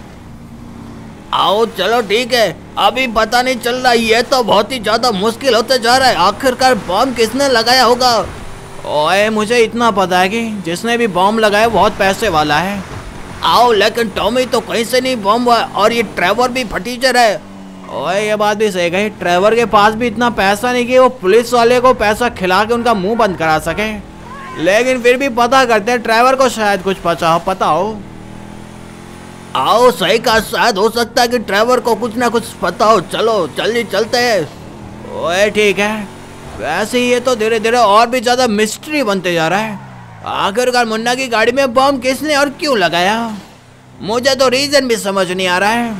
आओ चलो ठीक है, अभी पता नहीं चल रहा, ये तो बहुत ही ज्यादा मुश्किल होते जा रहा है, आखिरकार बम किसने लगाया होगा? ओए मुझे इतना पता है कि जिसने भी बम लगाया बहुत पैसे वाला है। आओ लेकिन टॉमी तो कहीं से नहीं बम हुआ, और ये ट्रेवर भी फटीचर है। ओए ये बात भी सही कही, ट्रेवर के पास भी इतना पैसा नहीं कि वो पुलिस वाले को पैसा खिला के उनका मुंह बंद करा सके, लेकिन फिर भी पता करते हैं, ट्रेवर को शायद कुछ पता हो। आओ सही का, शायद हो सकता है कि ड्राइवर को कुछ ना कुछ पता हो। चलो जल्दी चलते हैं। ओए ठीक है। वैसे ये तो धीरे धीरे और भी ज्यादा मिस्ट्री बनते जा रहा है। आखिरकार मुन्ना की गाड़ी में बम किसने और क्यों लगाया? मुझे तो रीजन भी समझ नहीं आ रहा है।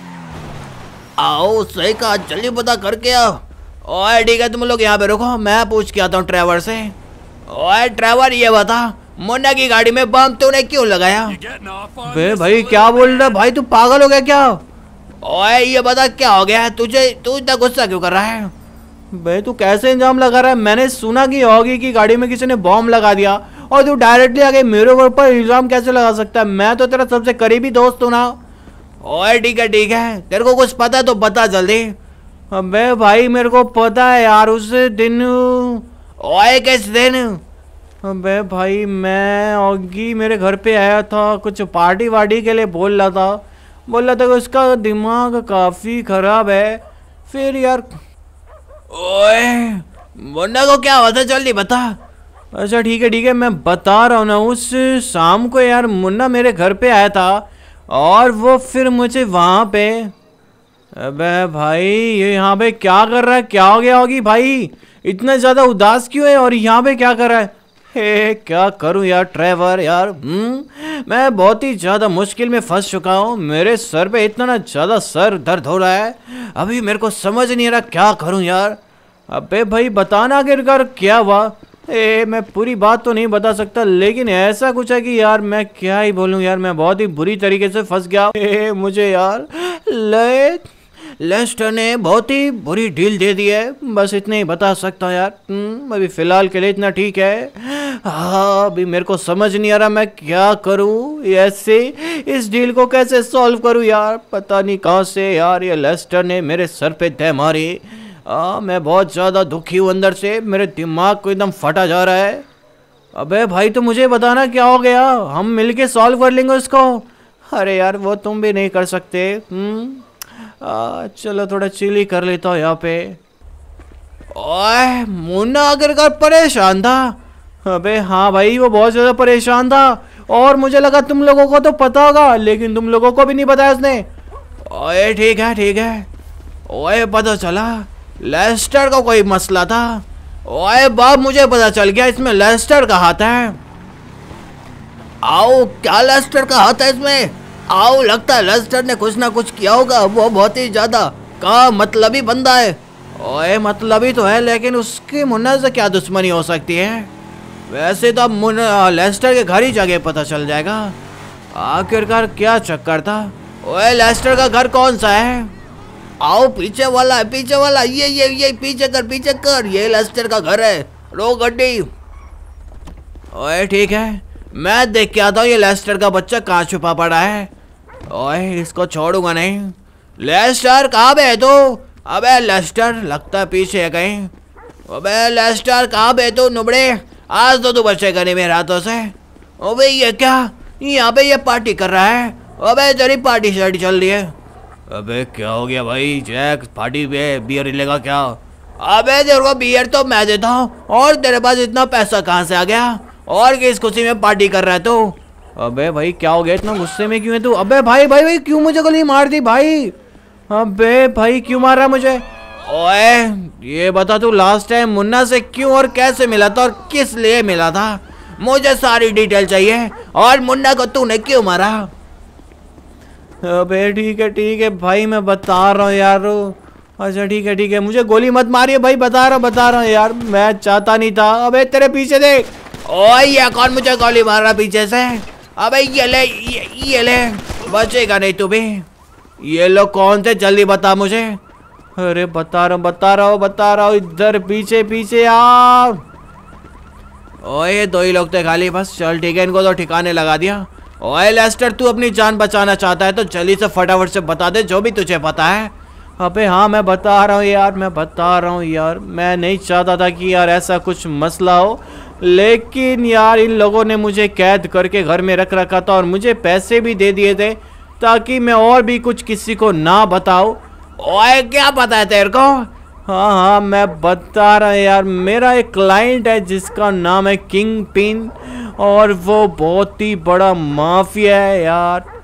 आओ सही का, जल्दी पता करके आओ। ओए ठीक है, तुम लोग यहाँ पे रुको, मैं पूछ के आता हूँ ड्राइवर से। ओए ड्राइवर, ये बता मुन्ना की गाड़ी में बम तूने क्यों लगाया? बे भाई क्या बोल रहा है भाई, तू पागल हो गया क्या? ओए ये बता क्या हो गया तुझे, तू इतना गुस्सा क्यों कर रहा है? बे तू कैसे इंजाम लगा रहा है? मैंने सुना कि योगी की गाड़ी में किसी ने बॉम्ब लगा दिया और तू डायरेक्टली आके मेरे ऊपर इल्जाम कैसे लगा सकता है? मैं तो तेरा सबसे करीबी दोस्त हूँ ना। ओए ठीक है, तेरे को कुछ पता तो बता जल्दी। अबे भाई मेरे को पता है यार, उस दिन। ओए किस दिन? अबे भाई मैं योगी मेरे घर पे आया था, कुछ पार्टी वार्टी के लिए बोल रहा था कि उसका दिमाग काफी खराब है। फिर यार ओए मुन्ना को क्या हुआ था, जल्दी बता। अच्छा ठीक है, मैं बता रहा हूँ ना। उस शाम को यार मुन्ना मेरे घर पे आया था और वो फिर मुझे वहाँ पे। अबे भाई ये यहाँ पे क्या कर रहा है? क्या हो गया होगी भाई, इतना ज़्यादा उदास क्यों है और यहाँ पे क्या कर रहा है? हे क्या करूँ यार ड्राइवर यार। मैं बहुत ही ज़्यादा मुश्किल में फंस चुका हूँ। मेरे सर पे इतना ना ज़्यादा सर दर्द हो रहा है, अभी मेरे को समझ नहीं आ रहा क्या करूँ यार। अबे भाई बताना आखिरकार क्या हुआ? मैं पूरी बात तो नहीं बता सकता, लेकिन ऐसा कुछ है कि यार मैं क्या ही बोलूँ यार, मैं बहुत ही बुरी तरीके से फंस गया। मुझे यार लेस्टर ने बहुत ही बुरी डील दे दी है, बस इतने ही बता सकता हूँ यार। अभी फ़िलहाल के लिए इतना ठीक है। हाँ अभी मेरे को समझ नहीं आ रहा मैं क्या करूँ, ऐसे इस डील को कैसे सॉल्व करूँ यार। पता नहीं कहाँ से यार ये लेस्टर ने मेरे सर पे दे मारी। मैं बहुत ज़्यादा दुखी हूँ अंदर से, मेरे दिमाग को एकदम फटा जा रहा है। अबे भाई तो मुझे बताना क्या हो गया, हम मिलके सॉल्व कर लेंगे उसको। अरे यार वो तुम भी नहीं कर सकते। चलो थोड़ा चिल ही कर लेता हूँ यहाँ पे। ओए मुन्ना आखिरकार परेशान था। अबे हाँ भाई वो बहुत ज़्यादा परेशान था और मुझे लगा तुम लोगों को तो पता होगा, लेकिन तुम लोगों को भी नहीं बताया उसने। ओए ठीक है। ओए पता चला लेस्टर का कोई मसला था। ओए बाप मुझे पता चल गया इसमें लेस्टर का हाथ है। आओ क्या लेस्टर का हाथ है इसमें? आओ लगता है लेस्टर ने कुछ ना कुछ किया होगा, वो बहुत ही ज्यादा का मतलबी बंदा है। ओए मतलबी तो है, लेकिन उसकी मुन्ना से क्या दुश्मनी हो सकती है? वैसे तो अब मुन्ना लेस्टर के घर ही जाके पता चल जाएगा आखिरकार क्या चक्कर था। ओए लेस्टर का घर कौन सा है? आओ पीछे वाला ये पीछे कर, ये लेस्टर का घर है। रो गड्डी। ओए ठीक है, मैं देख के आता हूँ ये लेस्टर का बच्चा कहाँ छुपा पड़ा है। ओए इसको छोड़ूंगा नहीं। लेस्टर कहाँ पे है तू? अबे लेस्टर लगता है पीछे है कहीं। अबे लेस्टर कहाँ पे तू नुबड़े? आज तो तू बचेगा नहीं मेरे हाथों से। अबे ये क्या, यहाँ पे ये पार्टी कर रहा है? अबे तेरी पार्टी शार्टी चल रही है। अबे क्या हो गया भाई जैक, पार्टी पे बियर लेगा क्या? अबे तेरे को बियर तो मैं देता हूँ, और तेरे पास इतना पैसा कहाँ से आ गया? और किस खुशी में पार्टी कर रहा है तू? अबे भाई क्या हो गया, इतना गुस्से में क्यों है तू? अबे भाई क्यों मुझे गोली मार दी भाई? अबे भाई क्यों मार रहा मुझे? ओए ये बता तू लास्ट टाइम मुन्ना से क्यों और कैसे मिला था और किस लिए मिला था? मुझे सारी डिटेल चाहिए। और मुन्ना को तूने क्यों मारा? अबे ठीक है भाई मैं बता रहा हूँ यार। अच्छा ठीक है, मुझे गोली मत मारिए भाई, बता रहा हूँ यार, मैं चाहता नहीं था। अबे तेरे पीछे देख। ओए ये कौन मुझे गोली मार रहा पीछे से? अबे ये ले बचेगा नहीं तू भी। ये लोग कौन थे जल्दी बता मुझे। अरे बता रहा हूँ, इधर पीछे आओ। ओए दो ही लोग थे खाली बस। चल ठीक है, इनको तो ठिकाने लगा दिया। ओए लेस्टर तू अपनी जान बचाना चाहता है तो जल्दी से फटाफट से बता दे जो भी तुझे पता है। अबे हाँ मैं बता रहा हूँ यार, मैं नहीं चाहता था कि यार ऐसा कुछ मसला हो, लेकिन यार इन लोगों ने मुझे कैद करके घर में रख रखा था और मुझे पैसे भी दे दिए थे ताकि मैं और भी कुछ किसी को ना बताऊँ। ओए क्या पता है तेरे को? हाँ मैं बता रहा हूँ यार, मेरा एक क्लाइंट है जिसका नाम है किंग पिन और वो बहुत ही बड़ा माफिया है यार।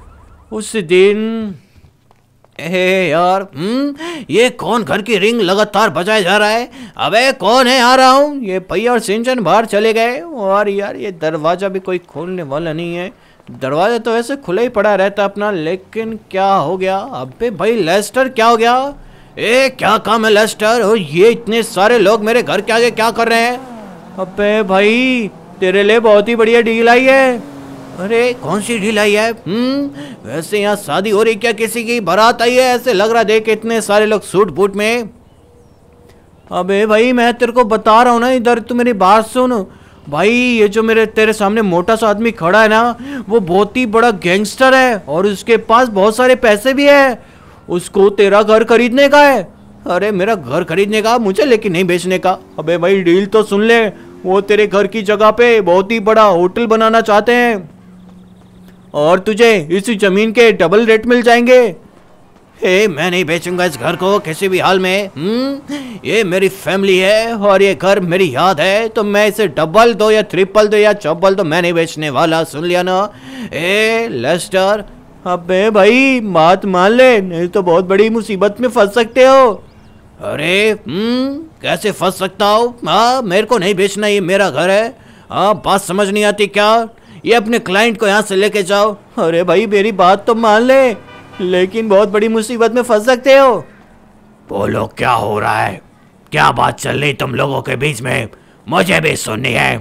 उस दिन यार ये कौन घर की रिंग लगातार बजाया जा रहा है? अबे कौन है? आ रहा हूँ। ये भैया और सिंचन बाहर चले गए और यार ये दरवाजा भी कोई खोलने वाला नहीं है। दरवाजा तो वैसे खुला ही पड़ा रहता अपना, लेकिन क्या हो गया? अबे भाई लेस्टर क्या हो गया? क्या काम है लेस्टर? और ये इतने सारे लोग मेरे घर के आगे क्या कर रहे हैं? अबे भाई तेरे लिए बहुत ही बढ़िया डील आई है। अरे कौन सी डील आई है? वैसे यहाँ शादी हो रही क्या? किसी की बारात आई है ऐसे लग रहा। देख इतने सारे लोग सूट बूट में। अबे भाई मैं तेरे को बता रहा हूँ ना, इधर तू मेरी बात सुन भाई। ये जो तेरे सामने मोटा सा आदमी खड़ा है ना, वो बहुत ही बड़ा गैंगस्टर है और उसके पास बहुत सारे पैसे भी है। उसको तेरा घर खरीदने का है। अरे मेरा घर खरीदने का? मुझे लेकिन नहीं बेचने का। अबे भाई डील तो सुन ले। वो तेरे घर की जगह पे बहुत ही बड़ा होटल बनाना चाहते हैं और तुझे इस जमीन के डबल रेट मिल जाएंगे। मैं नहीं बेचूंगा इस घर को किसी भी हाल में। ये मेरी फैमिली है और ये घर मेरी याद है, तो मैं इसे डबल दो या ट्रिपल दो या चौबल दो, मैं नहीं बेचने वाला। सुन लिया ना लेस्टर? अबे भाई बात मान ले, नहीं तो बहुत बड़ी मुसीबत में फंस सकते हो। अरे कैसे फंस सकता हूँ? हाँ मेरे को नहीं बेचना, ये मेरा घर है। हाँ बात समझ नहीं आती क्या? ये अपने क्लाइंट को यहाँ से लेके जाओ। अरे भाई मेरी बात तो मान ले, लेकिन बहुत बड़ी मुसीबत में फंस सकते हो। बोलो क्या हो रहा है? क्या बात चल रही तुम लोगों के बीच में? मुझे भी सुननी है।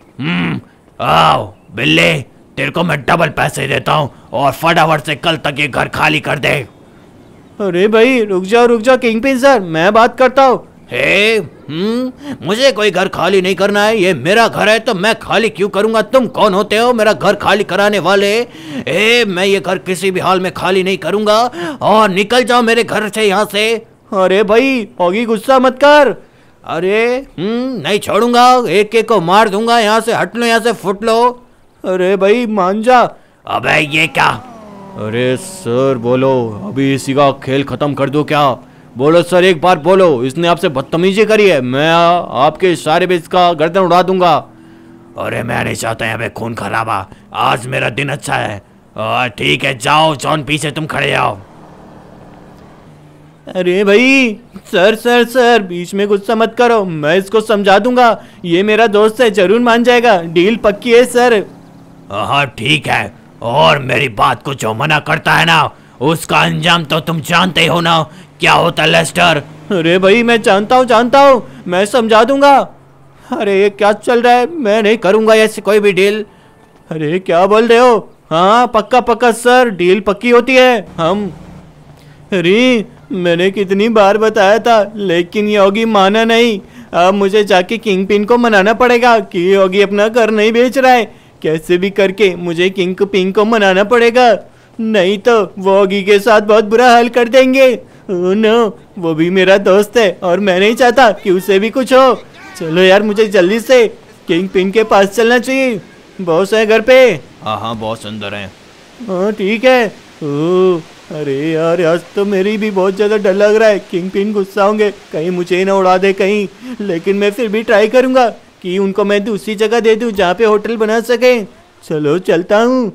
आओ बिल्ली, तेरे को मैं डबल पैसे देता हूँ और फटाफट से कल तक ये घर खाली कर दे। अरे भाई रुक जाओ किंगपिन सर, मैं बात करता हूँ। मुझे कोई घर खाली नहीं करना है, ये मेरा घर है तो मैं खाली क्यों करूंगा? तुम कौन होते हो मेरा घर खाली कराने वाले? मैं ये घर किसी भी हाल में खाली नहीं करूंगा और निकल जाओ मेरे घर से यहाँ से। अरे भाई होगी, गुस्सा मत कर। अरे नहीं छोड़ूंगा, एक एक को मार दूंगा। यहाँ से हट लो, यहाँ से फुट लो। अरे भाई मान जा। अबे ये क्या? अरे सर बोलो, अभी इसी का खेल खत्म कर दो क्या? बोलो सर, एक बार बोलो। इसने आपसे बदतमीजी करी है, मैं आपके इशारे पे इसका गर्दन उड़ा दूंगा। अरे मैं नहीं चाहता यहाँ पे खून खराबा, आज मेरा दिन अच्छा है। ठीक है जाओ, जॉन पीछे तुम खड़े आओ। अरे भाई सर बीच में गुस्सा मत करो, मैं इसको समझा दूंगा। ये मेरा दोस्त है, जरूर मान जाएगा। डील पक्की है सर। हाँ ठीक है, और मेरी बात को जो मना करता है ना, उसका अंजाम तो तुम जानते ही हो ना क्या होता है लेस्टर। अरे भाई मैं जानता हूँ, मैं समझा दूंगा। अरे ये क्या चल रहा है? मैं नहीं करूंगा ऐसी कोई भी डील। अरे क्या बोल रहे हो? हाँ पक्का सर, डील पक्की होती है हम। अरे मैंने कितनी बार बताया था, लेकिन योगी माना नहीं। अब मुझे जाके किंगपिन को मनाना पड़ेगा कि योगी अपना घर नहीं बेच रहा है। कैसे भी करके मुझे किंगपिन को मनाना पड़ेगा, नहीं तो वो योगी के साथ बहुत बुरा हाल कर देंगे। ओह नो, वो भी मेरा दोस्त है और मैं नहीं चाहता कि उसे भी कुछ हो। चलो यार, मुझे जल्दी से किंगपिन के पास चलना चाहिए। बॉस है घर पे? हाँ बॉस अंदर है। हाँ ठीक है। अरे यार आज तो मेरी भी बहुत ज़्यादा डर लग रहा है। किंगपिन गुस्सा होंगे, कहीं मुझे ना उड़ा दे कहीं। लेकिन मैं फिर भी ट्राई करूँगा कि उनको मैं दूसरी जगह दे दूँ जहाँ पे होटल बना सके। चलो चलता हूँ।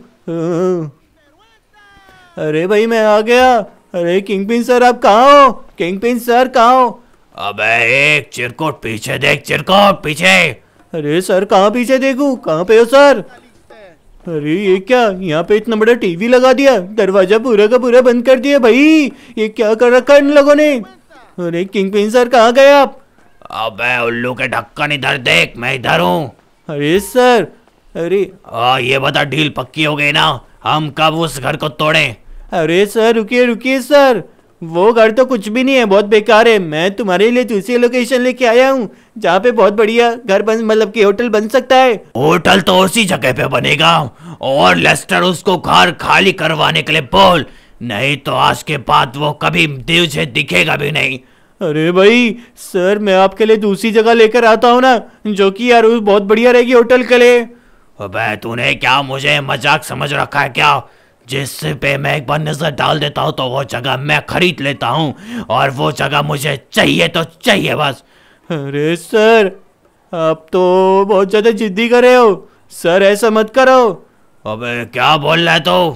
अरे भाई मैं आ गया। अरे किंगपिन सर आप कहाँ हो? किंगपिन सर कहाँ हो? अबे एक चिरकुट पीछे देख, चिरकुट पीछे। अरे सर कहाँ पीछे देखूं? कहाँ पे हो सर? अरे ये क्या, यहाँ पे इतना बड़ा टीवी लगा दिया, दरवाजा पूरा का पूरा बंद कर दिया। भाई ये क्या कर रखा है इन लोगों ने? अरे किंगपिन सर कहाँ गए आप? अबे उल्लू के ढक्कन इधर देख, मैं इधर हूँ। अरे सर, अरे ये बता डील पक्की हो गई ना? हम कब उस घर को तोड़ें? अरे सर रुकिए सर, वो घर तो कुछ भी नहीं है, बहुत बेकार है। मैं तुम्हारे लिए दूसरी लोकेशन लेके आया हूँ जहाँ पे बहुत बढ़िया घर बन, मतलब कि होटल बन सकता है। होटल तो उसी जगह पे बनेगा और लेस्टर उसको घर खाली करवाने के लिए बोल, नहीं तो आज के बाद वो कभी तुझे दिखेगा भी नहीं। अरे भाई सर, मैं आपके लिए दूसरी जगह लेकर आता हूँ ना, जो कि यार बहुत बढ़िया रहेगी होटल के लिए। अबे तूने क्या मुझे मजाक समझ रखा है क्या? जिस पे मैं एक बार नजर डाल देता हूँ तो वो जगह मैं खरीद लेता हूँ और वो जगह मुझे चाहिए तो चाहिए बस। अरे सर आप तो बहुत ज्यादा जिद्दी कर रहे हो सर, ऐसा मत करो। अबे क्या बोल रहा है तू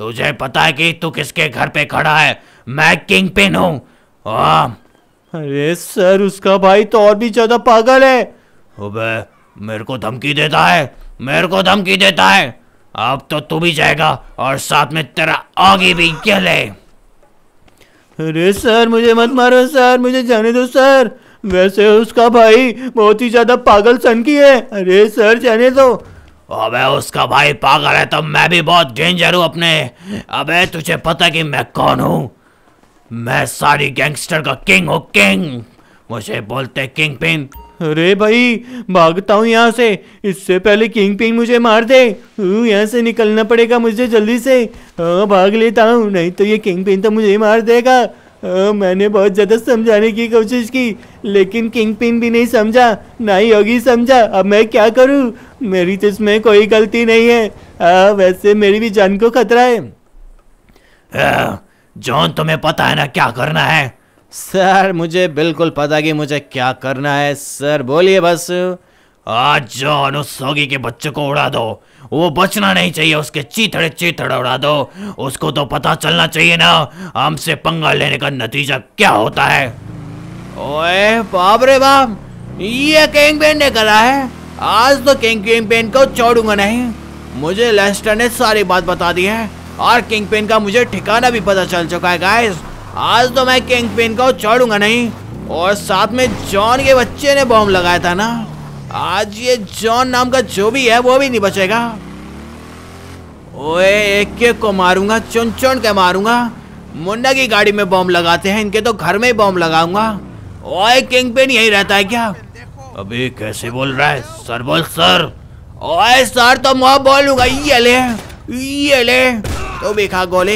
तुझे पता है कि तू किसके घर पे खड़ा है? मैं किंग पिन हूँ। अरे सर, उसका भाई तो और भी ज्यादा पागल है। अबे मेरे को धमकी देता है, मेरे को धमकी देता है। अब तो तू भी जाएगा और साथ में तेरा आगे भी। क्या ले? अरे सर, मुझे मत मारो सर, मुझे जाने दो सर। वैसे उसका भाई बहुत ही ज्यादा पागल सन की है। अरे सर, जाने दो। अबे उसका भाई पागल है तो मैं भी बहुत डेंजर हूँ अपने। अबे तुझे पता है कि मैं कौन हूँ? मैं सारी गैंगस्टर का किंग हूँ, किंग। मुझे बोलते किंग पिन। अरे भाई, भागता हूँ यहाँ से, इससे पहले किंग पिन मुझे मार दे। यहाँ से निकलना पड़ेगा मुझे जल्दी से। हाँ, भाग लेता हूँ, नहीं तो ये किंग पिन तो मुझे ही मार देगा। मैंने बहुत ज़्यादा समझाने की कोशिश की, लेकिन किंग पिन भी नहीं समझा, ना ही योगी समझा। अब मैं क्या करूँ? मेरी तो इसमें कोई गलती नहीं है। वैसे मेरी भी जान को खतरा है। जॉन, तुम्हें पता है ना क्या करना है? सर, मुझे बिल्कुल पता कि मुझे क्या करना है। सर बोलिए बस। आज जॉन, उस सोगी के बच्चे को उड़ा दो। वो बचना नहीं चाहिए, उसके चीथड़े चीथड़े उड़ा दो। उसको तो पता चलना चाहिए ना हमसे पंगा लेने का नतीजा क्या होता है। ओए बाप रे बाप, ये किंग पिन ने करा है। आज तो किंग पिन को छोड़ूंगा नहीं। मुझे लेस्टर ने सारी बात बता दी है और किंग पिन का मुझे ठिकाना भी पता चल चुका है गाइस। आज तो मैं किंग पिन को छोड़ूंगा नहीं। और साथ में जॉन के बच्चे ने बॉम्ब लगाया था ना, आज ये जॉन नाम का जो भी है वो भी नहीं बचेगा। ओए, एक एक को मारूंगा, चुन चुन के मारूंगा। मुन्ना की गाड़ी में बॉम्ब लगाते हैं, इनके तो घर में ही बॉम्ब लगाऊंगा। ओए, किंग पिन यही रहता है क्या? अबे कैसे बोल रहा है? सर बोल सर। ओए सर तो मैं बोलूंगा। ये ले, ये ले, तो भी खा गोली।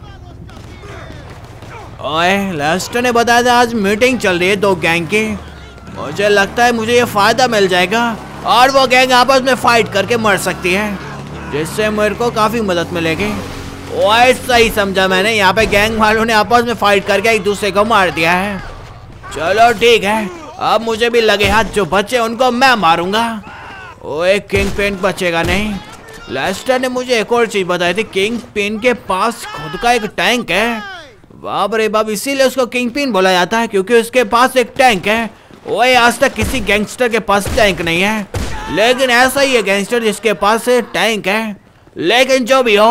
ओए, लेस्टर ने बताया था आज मीटिंग चल रही है दो गैंग की। मुझे लगता है मुझे ये फायदा मिल जाएगा और वो गैंग आपस में फाइट करके मर सकती है, जिससे मेरे को काफी मदद मिलेगी। ओए, सही समझा मैंने। यहाँ पे गैंग वालों ने आपस में फाइट करके एक दूसरे को मार दिया है। चलो ठीक है, अब मुझे भी लगे हाथ, जो बचे उनको मैं मारूंगा। ओए, किंग पिन बचेगा नहीं। लेस्टर ने मुझे एक और चीज बताई थी, किंग पिन के पास खुद का एक टैंक है। बाप रे बाप, इसीलिए उसको किंग पिन बोला जाता है, क्योंकि उसके पास एक टैंक है। ओए, आज तक किसी गैंगस्टर के पास टैंक नहीं है, लेकिन ऐसा ही है गैंगस्टर जिसके पास टैंक है। लेकिन जो भी हो,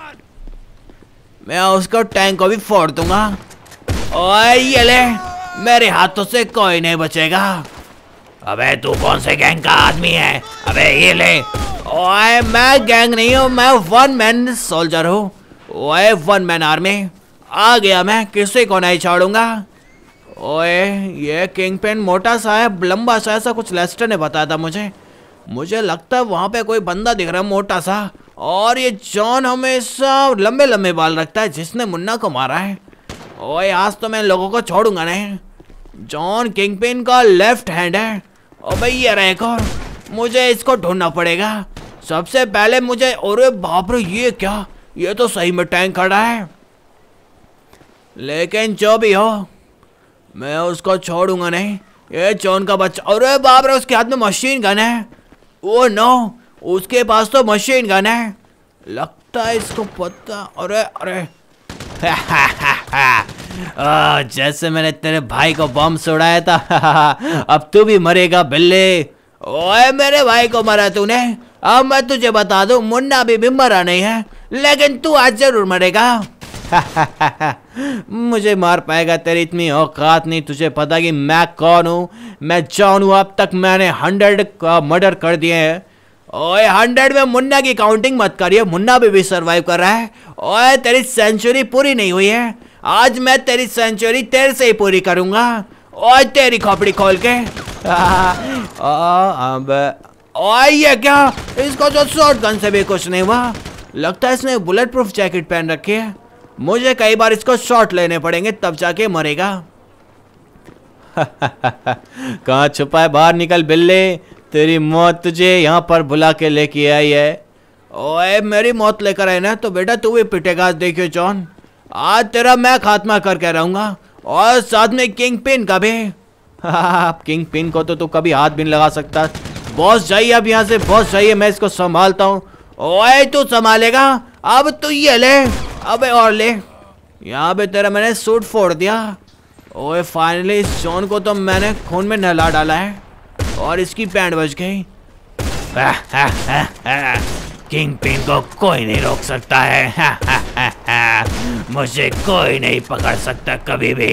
मैं उसको टैंक को भी फोड़ दूंगा। ओए, ये ले, मेरे हाथों से कोई नहीं बचेगा। अबे तू कौन से गैंग का आदमी है? अबे ये ले। ओए, मैं गैंग नहीं हूँ, मैं वन मैन सोल्जर हूँ। ओए, वन मैन आर्मी। आ गया मैं, किसी को नहीं छोड़ूंगा। ओए, ये किंग पिन मोटा सा है, लंबा सा, ऐसा कुछ लेस्टर ने बताया था मुझे लगता है वहाँ पे कोई बंदा दिख रहा है मोटा सा। और ये जॉन हमेशा लंबे लंबे बाल रखता है, जिसने मुन्ना को मारा है। ओए, आज तो मैं लोगों को छोड़ूंगा नहीं। जॉन किंग पिन का लेफ्ट हैंड है। और भाई ये रहा एक और, मुझे इसको ढूंढना पड़ेगा सबसे पहले मुझे। और बाप रे, ये क्या? ये तो सही में टैंक खड़ा है। लेकिन जो भी हो, मैं उसको छोड़ूंगा नहीं। ये जॉन का बच्चा, अरे बाप रे, उसके हाथ में मशीन गन है। ओ नो, उसके पास तो मशीन गन है। लगता है इसको पता। अरे अरे जैसे मैंने तेरे भाई को बम से उड़ाया था, अब तू भी मरेगा बिल्ले। ओए, मेरे भाई को मरा तूने? अब मैं तुझे बता दूं, मुन्ना भी मरा नहीं है, लेकिन तू आज जरूर मरेगा। मुझे मार पाएगा? तेरी इतनी औकात नहीं। तुझे पता कि मैं कौन हूँ? मैं जॉन हूँ। अब तक मैंने 100 का मर्डर कर दिए हैं। ओए, 100 में मुन्ना की काउंटिंग मत करिए, मुन्ना भी सर्वाइव कर रहा है। ओए, तेरी सेंचुरी पूरी नहीं हुई है, आज मैं तेरी सेंचुरी तेरे से ही पूरी करूंगा। ओए, तेरी खोपड़ी खोल के। ओए, ये क्या? इसको तो शॉर्ट गन से भी कुछ नहीं हुआ। लगता है इसने बुलेट प्रूफ जैकेट पहन रखी है। मुझे कई बार इसको शॉट लेने पड़ेंगे, तब जाके मरेगा। कहाँ छुपा है? बाहर निकल बिल्ले, तेरी मौत तुझे यहाँ पर बुला के लेके आई है। ओए, मेरी मौत लेकर आए ना तो बेटा तू भी पिटेगा। देखियो जॉन, आज तेरा मैं खात्मा करके रहूंगा, और साथ में किंग पिन का भी। किंग पिन को तो तू कभी हाथ भी नहीं लगा सकता। बॉस जाइए अब यहाँ से, बॉस जाइए, मैं इसको संभालता हूँ। ओए, तू संभालेगा? अब तो ये ले, अबे और ले। यहाँ पे तेरा मैंने सूट फोड़ दिया। ओए फाइनली इस जॉन को तो मैंने खून में नहला डाला है और इसकी पैंट बच गई। किंग पिन को कोई नहीं रोक सकता है। मुझे कोई नहीं पकड़ सकता कभी भी।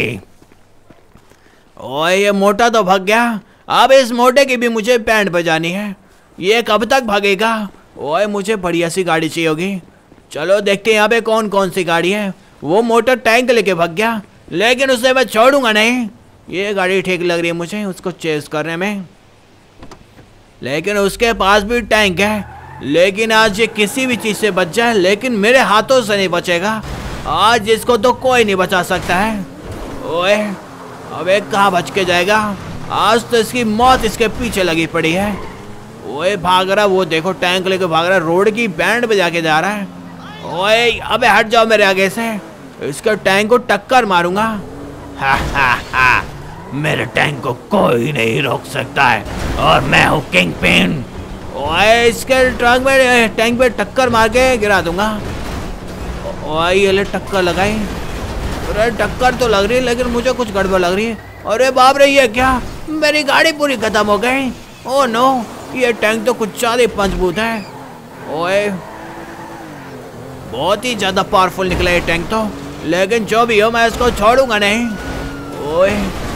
ओए ये मोटा तो भाग गया, अब इस मोटे की भी मुझे पैंट बजानी है। ये कब तक भागेगा? ओए मुझे बढ़िया सी गाड़ी चाहिए होगी। चलो देखते हैं यहाँ पे कौन कौन सी गाड़ी है। वो मोटर टैंक लेके भाग गया, लेकिन उसे मैं छोड़ूंगा नहीं। ये गाड़ी ठीक लग रही है मुझे उसको चेस करने में, लेकिन उसके पास भी टैंक है। लेकिन आज ये किसी भी चीज से बच जाए, लेकिन मेरे हाथों से नहीं बचेगा। आज इसको तो कोई नहीं बचा सकता है। ओए अबे कहाँ बच के जाएगा? आज तो इसकी मौत इसके पीछे लगी पड़ी है। ओए भाग रहा, वो देखो टैंक लेके भाग रहा, रोड की बैंड बजा के जा रहा है। ओए अबे हट जाओ मेरे आगे से, इसके टैंक को टक्कर मारूंगा। हा मेरे टैंक को कोई नहीं रोक सकता है और मैं हूँ किंग पिन। ओए इसके ट्रक में टैंक पे टक्कर मार के गिरा दूंगा। ओए ये ले टक्कर लगाई। अरे टक्कर तो लग रही है, लेकिन मुझे कुछ गड़बड़ लग रही है। अरे बाप रे ये क्या, मेरी गाड़ी पूरी खत्म हो गई। ओह नो, ये टैंक तो कुछ ज्यादा मजबूत है। ओए बहुत ही ज्यादा पावरफुल निकला ये टैंक तो, लेकिन जो भी हो मैं इसको छोड़ूंगा नहीं। ओए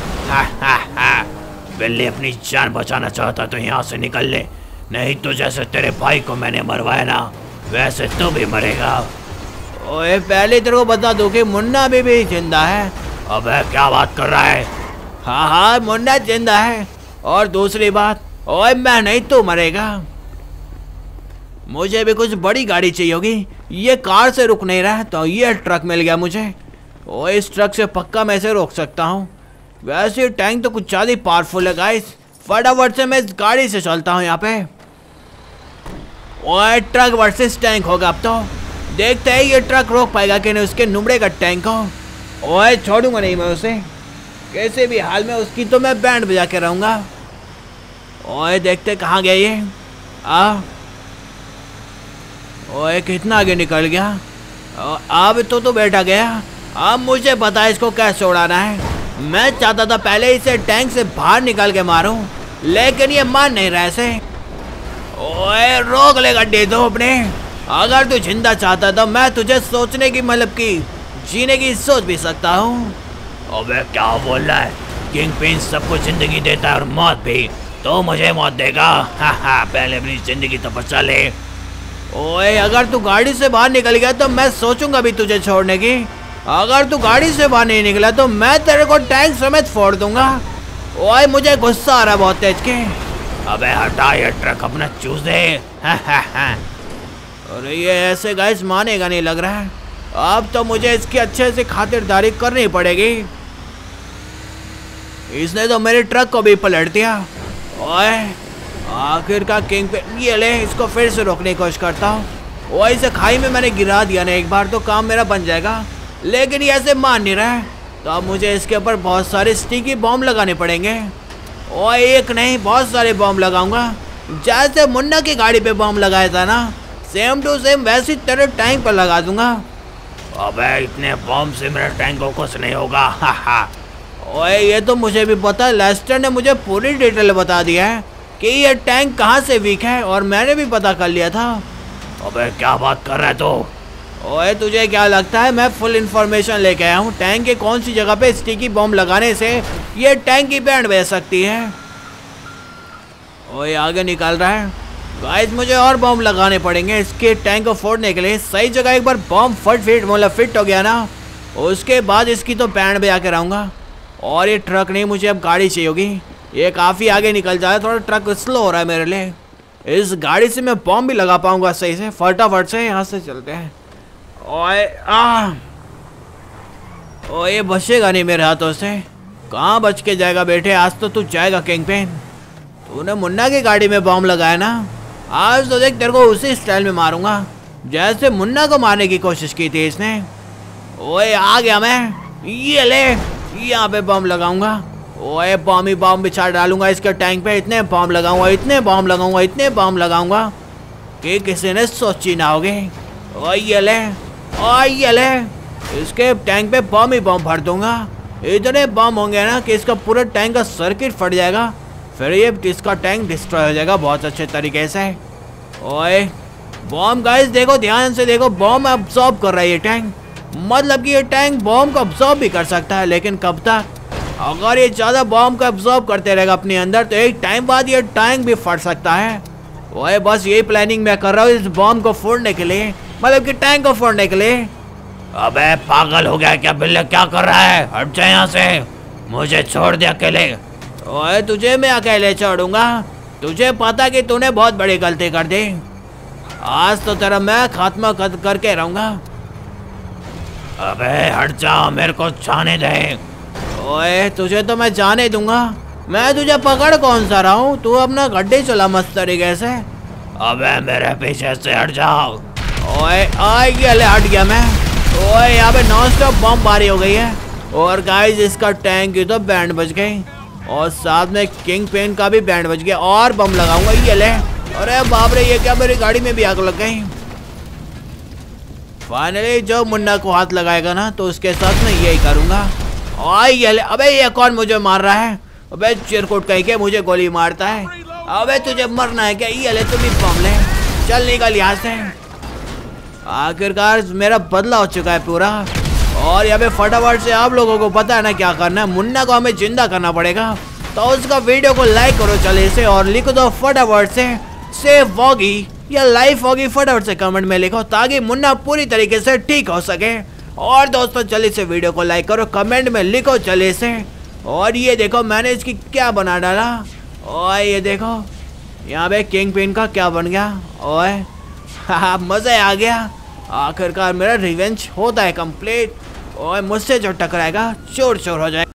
बिल्ली अपनी जान बचाना चाहता तो यहाँ से निकल ले, नहीं तो जैसे तेरे भाई को मैंने मरवाया ना, वैसे तू भी मरेगा। ओए पहले तेरे को बता दूं कि मुन्ना भी जिंदा है। अबे क्या बात कर रहा है? हाँ मुन्ना जिंदा है। और दूसरी बात, ओए मैं नहीं तू मरेगा। मुझे भी कुछ बड़ी गाड़ी चाहिए होगी। ये कार से रुक नहीं रहा है, तो ये ट्रक मिल गया मुझे। ओए इस ट्रक से पक्का मैं इसे रोक सकता हूँ। वैसे टैंक तो कुछ ज़्यादा पावरफुल है गाइस। फटाफट से मैं इस गाड़ी से चलता हूँ यहाँ पे। ओए ट्रक वर्सेस टैंक होगा अब तो। देखते हैं ये ट्रक रोक पाएगा कि नहीं उसके नुमड़े का टैंक को। ओए छोड़ूंगा नहीं मैं उसे, कैसे भी हाल में उसकी तो मैं बैंड बजा के रहूँगा। ओए देखते कहाँ गया ये। ओए कितना आगे निकल गया। अब तो बैठा गया। अब मुझे पता है इसको कैसे उड़ाना है। मैं चाहता था पहले इसे टैंक से बाहर निकाल के मारूं, लेकिन ये मान नहीं रहा ऐसे। ओए रोक ले गड्ढे तो अपने। अगर तू जिंदा चाहता तो मैं तुझे सोचने की मतलब की जीने की सोच भी सकता हूँ। अबे क्या बोल रहा है? किंग पिन सबको जिंदगी देता है और मौत भी, तो मुझे मौत देगा? पहले अपनी जिंदगी तो बचा ले। ओए अगर तू गाड़ी से बाहर निकल गया तो मैं सोचूंगा भी तुझे छोड़ने की। अगर तू गाड़ी से बाहर नहीं निकला तो मैं तेरे को टैंक समेत फोड़ दूंगा। ओए मुझे गुस्सा आ रहा है बहुत तेज के। अबे हटा ये ट्रक अपना चूस दे। अरे ये ऐसे गाइस मानेगा नहीं लग रहा है। अब तो मुझे इसकी अच्छे से खातिरदारी करनी पड़ेगी। इसने तो मेरे ट्रक को भी पलट दिया। ओए आखिरकार किंग पे ये ले, इसको फिर से रोकने की कोशिश करता हूँ। वो इसे खाई में मैंने गिरा दिया ना एक बार, तो काम मेरा बन जाएगा, लेकिन ये ऐसे मान नहीं रहा है। तो अब मुझे इसके ऊपर बहुत सारे स्टिकी बॉम्ब लगाने पड़ेंगे। और एक नहीं बहुत सारे बॉम्ब लगाऊंगा। जैसे मुन्ना की गाड़ी पे बॉम्ब लगाया था ना, सेम टू सेम वैसे तेरे टैंक पर लगा दूंगा। अबे इतने बॉम्ब से मेरे टैंक को कुछ नहीं होगा। ओए ये तो मुझे भी पता है, लेस्टर ने मुझे पूरी डिटेल बता दिया है कि ये टैंक कहाँ से वीक है, और मैंने भी पता कर लिया था। अबे क्या बात कर रहा है तो? ओए तुझे क्या लगता है मैं फुल इन्फॉर्मेशन लेके आया हूँ। टैंक के कौन सी जगह पे स्टिकी बॉम्ब लगाने से ये टैंक की बैंड बज सकती है। ओए आगे निकल रहा है गाइस, मुझे और बॉम्ब लगाने पड़ेंगे इसके टैंक को फोड़ने के लिए। सही जगह एक बार बॉम्ब फिट हो गया ना, उसके बाद इसकी तो बैंड बजा के रहूँगा। और ये ट्रक नहीं, मुझे अब गाड़ी चाहिए होगी। ये काफ़ी आगे निकल जाए, थोड़ा ट्रक स्लो हो रहा है मेरे लिए। इस गाड़ी से मैं बॉम्ब भी लगा पाऊंगा सही से। फटाफट से यहाँ से चलते हैं। ओए ओए बचेगा नहीं मेरे हाथों से। कहाँ बच के जाएगा बेटे? आज तो तू जाएगा किंग पिन। तूने मुन्ना की गाड़ी में बॉम्ब लगाया ना, आज तो देख तेरे को उसी स्टाइल में मारूंगा जैसे मुन्ना को मारने की कोशिश की थी इसने। ओए आ गया मैं, ये ले यहाँ पे बॉम्ब लगाऊंगा। ओए बॉम्ब ही बॉम्ब बिछा डालूंगा इसके टैंक पे। इतने बॉम्ब लगाऊंगा, इतने बॉम्ब लगाऊंगा, इतने बॉम्ब लगाऊंगा कि किसी ने सोची ना होगी। ओ ये ले, इसके टैंक पे बम ही बम भर दूंगा। इतने बम होंगे ना कि इसका पूरा टैंक का सर्किट फट जाएगा, फिर ये इसका टैंक डिस्ट्रॉय हो जाएगा बहुत अच्छे तरीके से। ओए बम गाइस देखो, ध्यान से देखो, बम अब्सॉर्ब कर रहा है ये टैंक। मतलब कि ये टैंक बम को अब्सॉर्ब भी कर सकता है, लेकिन कब तक? अगर ये ज़्यादा बम को अब्सॉर्ब करते रहेगा अपने अंदर तो एक टाइम बाद ये टैंक भी फट सकता है। ओए बस यही प्लानिंग मैं कर रहा हूँ इस बम को फोड़ने के लिए, मतलब कि टैंक को फोड़ने के लिए। अबे पागल हो गया क्या बिल्ले, क्या कर रहा है? हट जा यहाँ से, मुझे छोड़ दे अकेले। ओए तुझे मैं अकेले छोड़ूंगा? तुझे पता कि तूने बहुत बड़ी गलती कर दी, आज तो तेरा मैं खात्मा करके रहूंगा। अबे हट जा, मेरे को जाने दे। ओए तुझे तो मैं जाने दूंगा, मैं तुझे पकड़ कौन सा रहा हूँ, तू अपना गड्ढे चला मस्त तरीके से। अबे मेरे पीछे से हट जाओ। ओए ले हट गया मैं। ओए यहाँ पे नॉन स्टॉप बम बारी हो गई है, और गाइस इसका टैंक की तो बैंड बज गई, और साथ में किंग पेन का भी बैंड बज गया, और बम लगाऊंगा। ये ले, अरे बाप रे, ये क्या मेरी गाड़ी में भी आग लग गई। फाइनली जो मुन्ना को हाथ लगाएगा ना तो उसके साथ मैं यही करूंगा। ये ले, अबे ये कौन मुझे मार रहा है? अबे चिरकुट कहीं के मुझे गोली मारता है। अबे तुझे मरना है क्या? ये ले, तुम ही बम ले, चल निकल यहाँ से। आखिरकार मेरा बदला हो चुका है पूरा, और यहाँ पे फटाफट से आप लोगों को पता है ना क्या करना है, मुन्ना को हमें जिंदा करना पड़ेगा। तो उसका वीडियो को लाइक करो चले से, और लिख दो फटाफट से सेव वॉगी या लाइफ वॉगी, फटाफट से कमेंट में लिखो ताकि मुन्ना पूरी तरीके से ठीक हो सके। और दोस्तों जल्दी से वीडियो को लाइक करो, कमेंट में लिखो चले से। और ये देखो मैंने इसकी क्या बना डाला, और ये देखो यहाँ पे किंग पिन का क्या बन गया। ओए मज़ा आ गया, आखिरकार मेरा रिवेंज होता है कंप्लीट। और मुझसे जो टकराएगा चोर चोर हो जाएगा।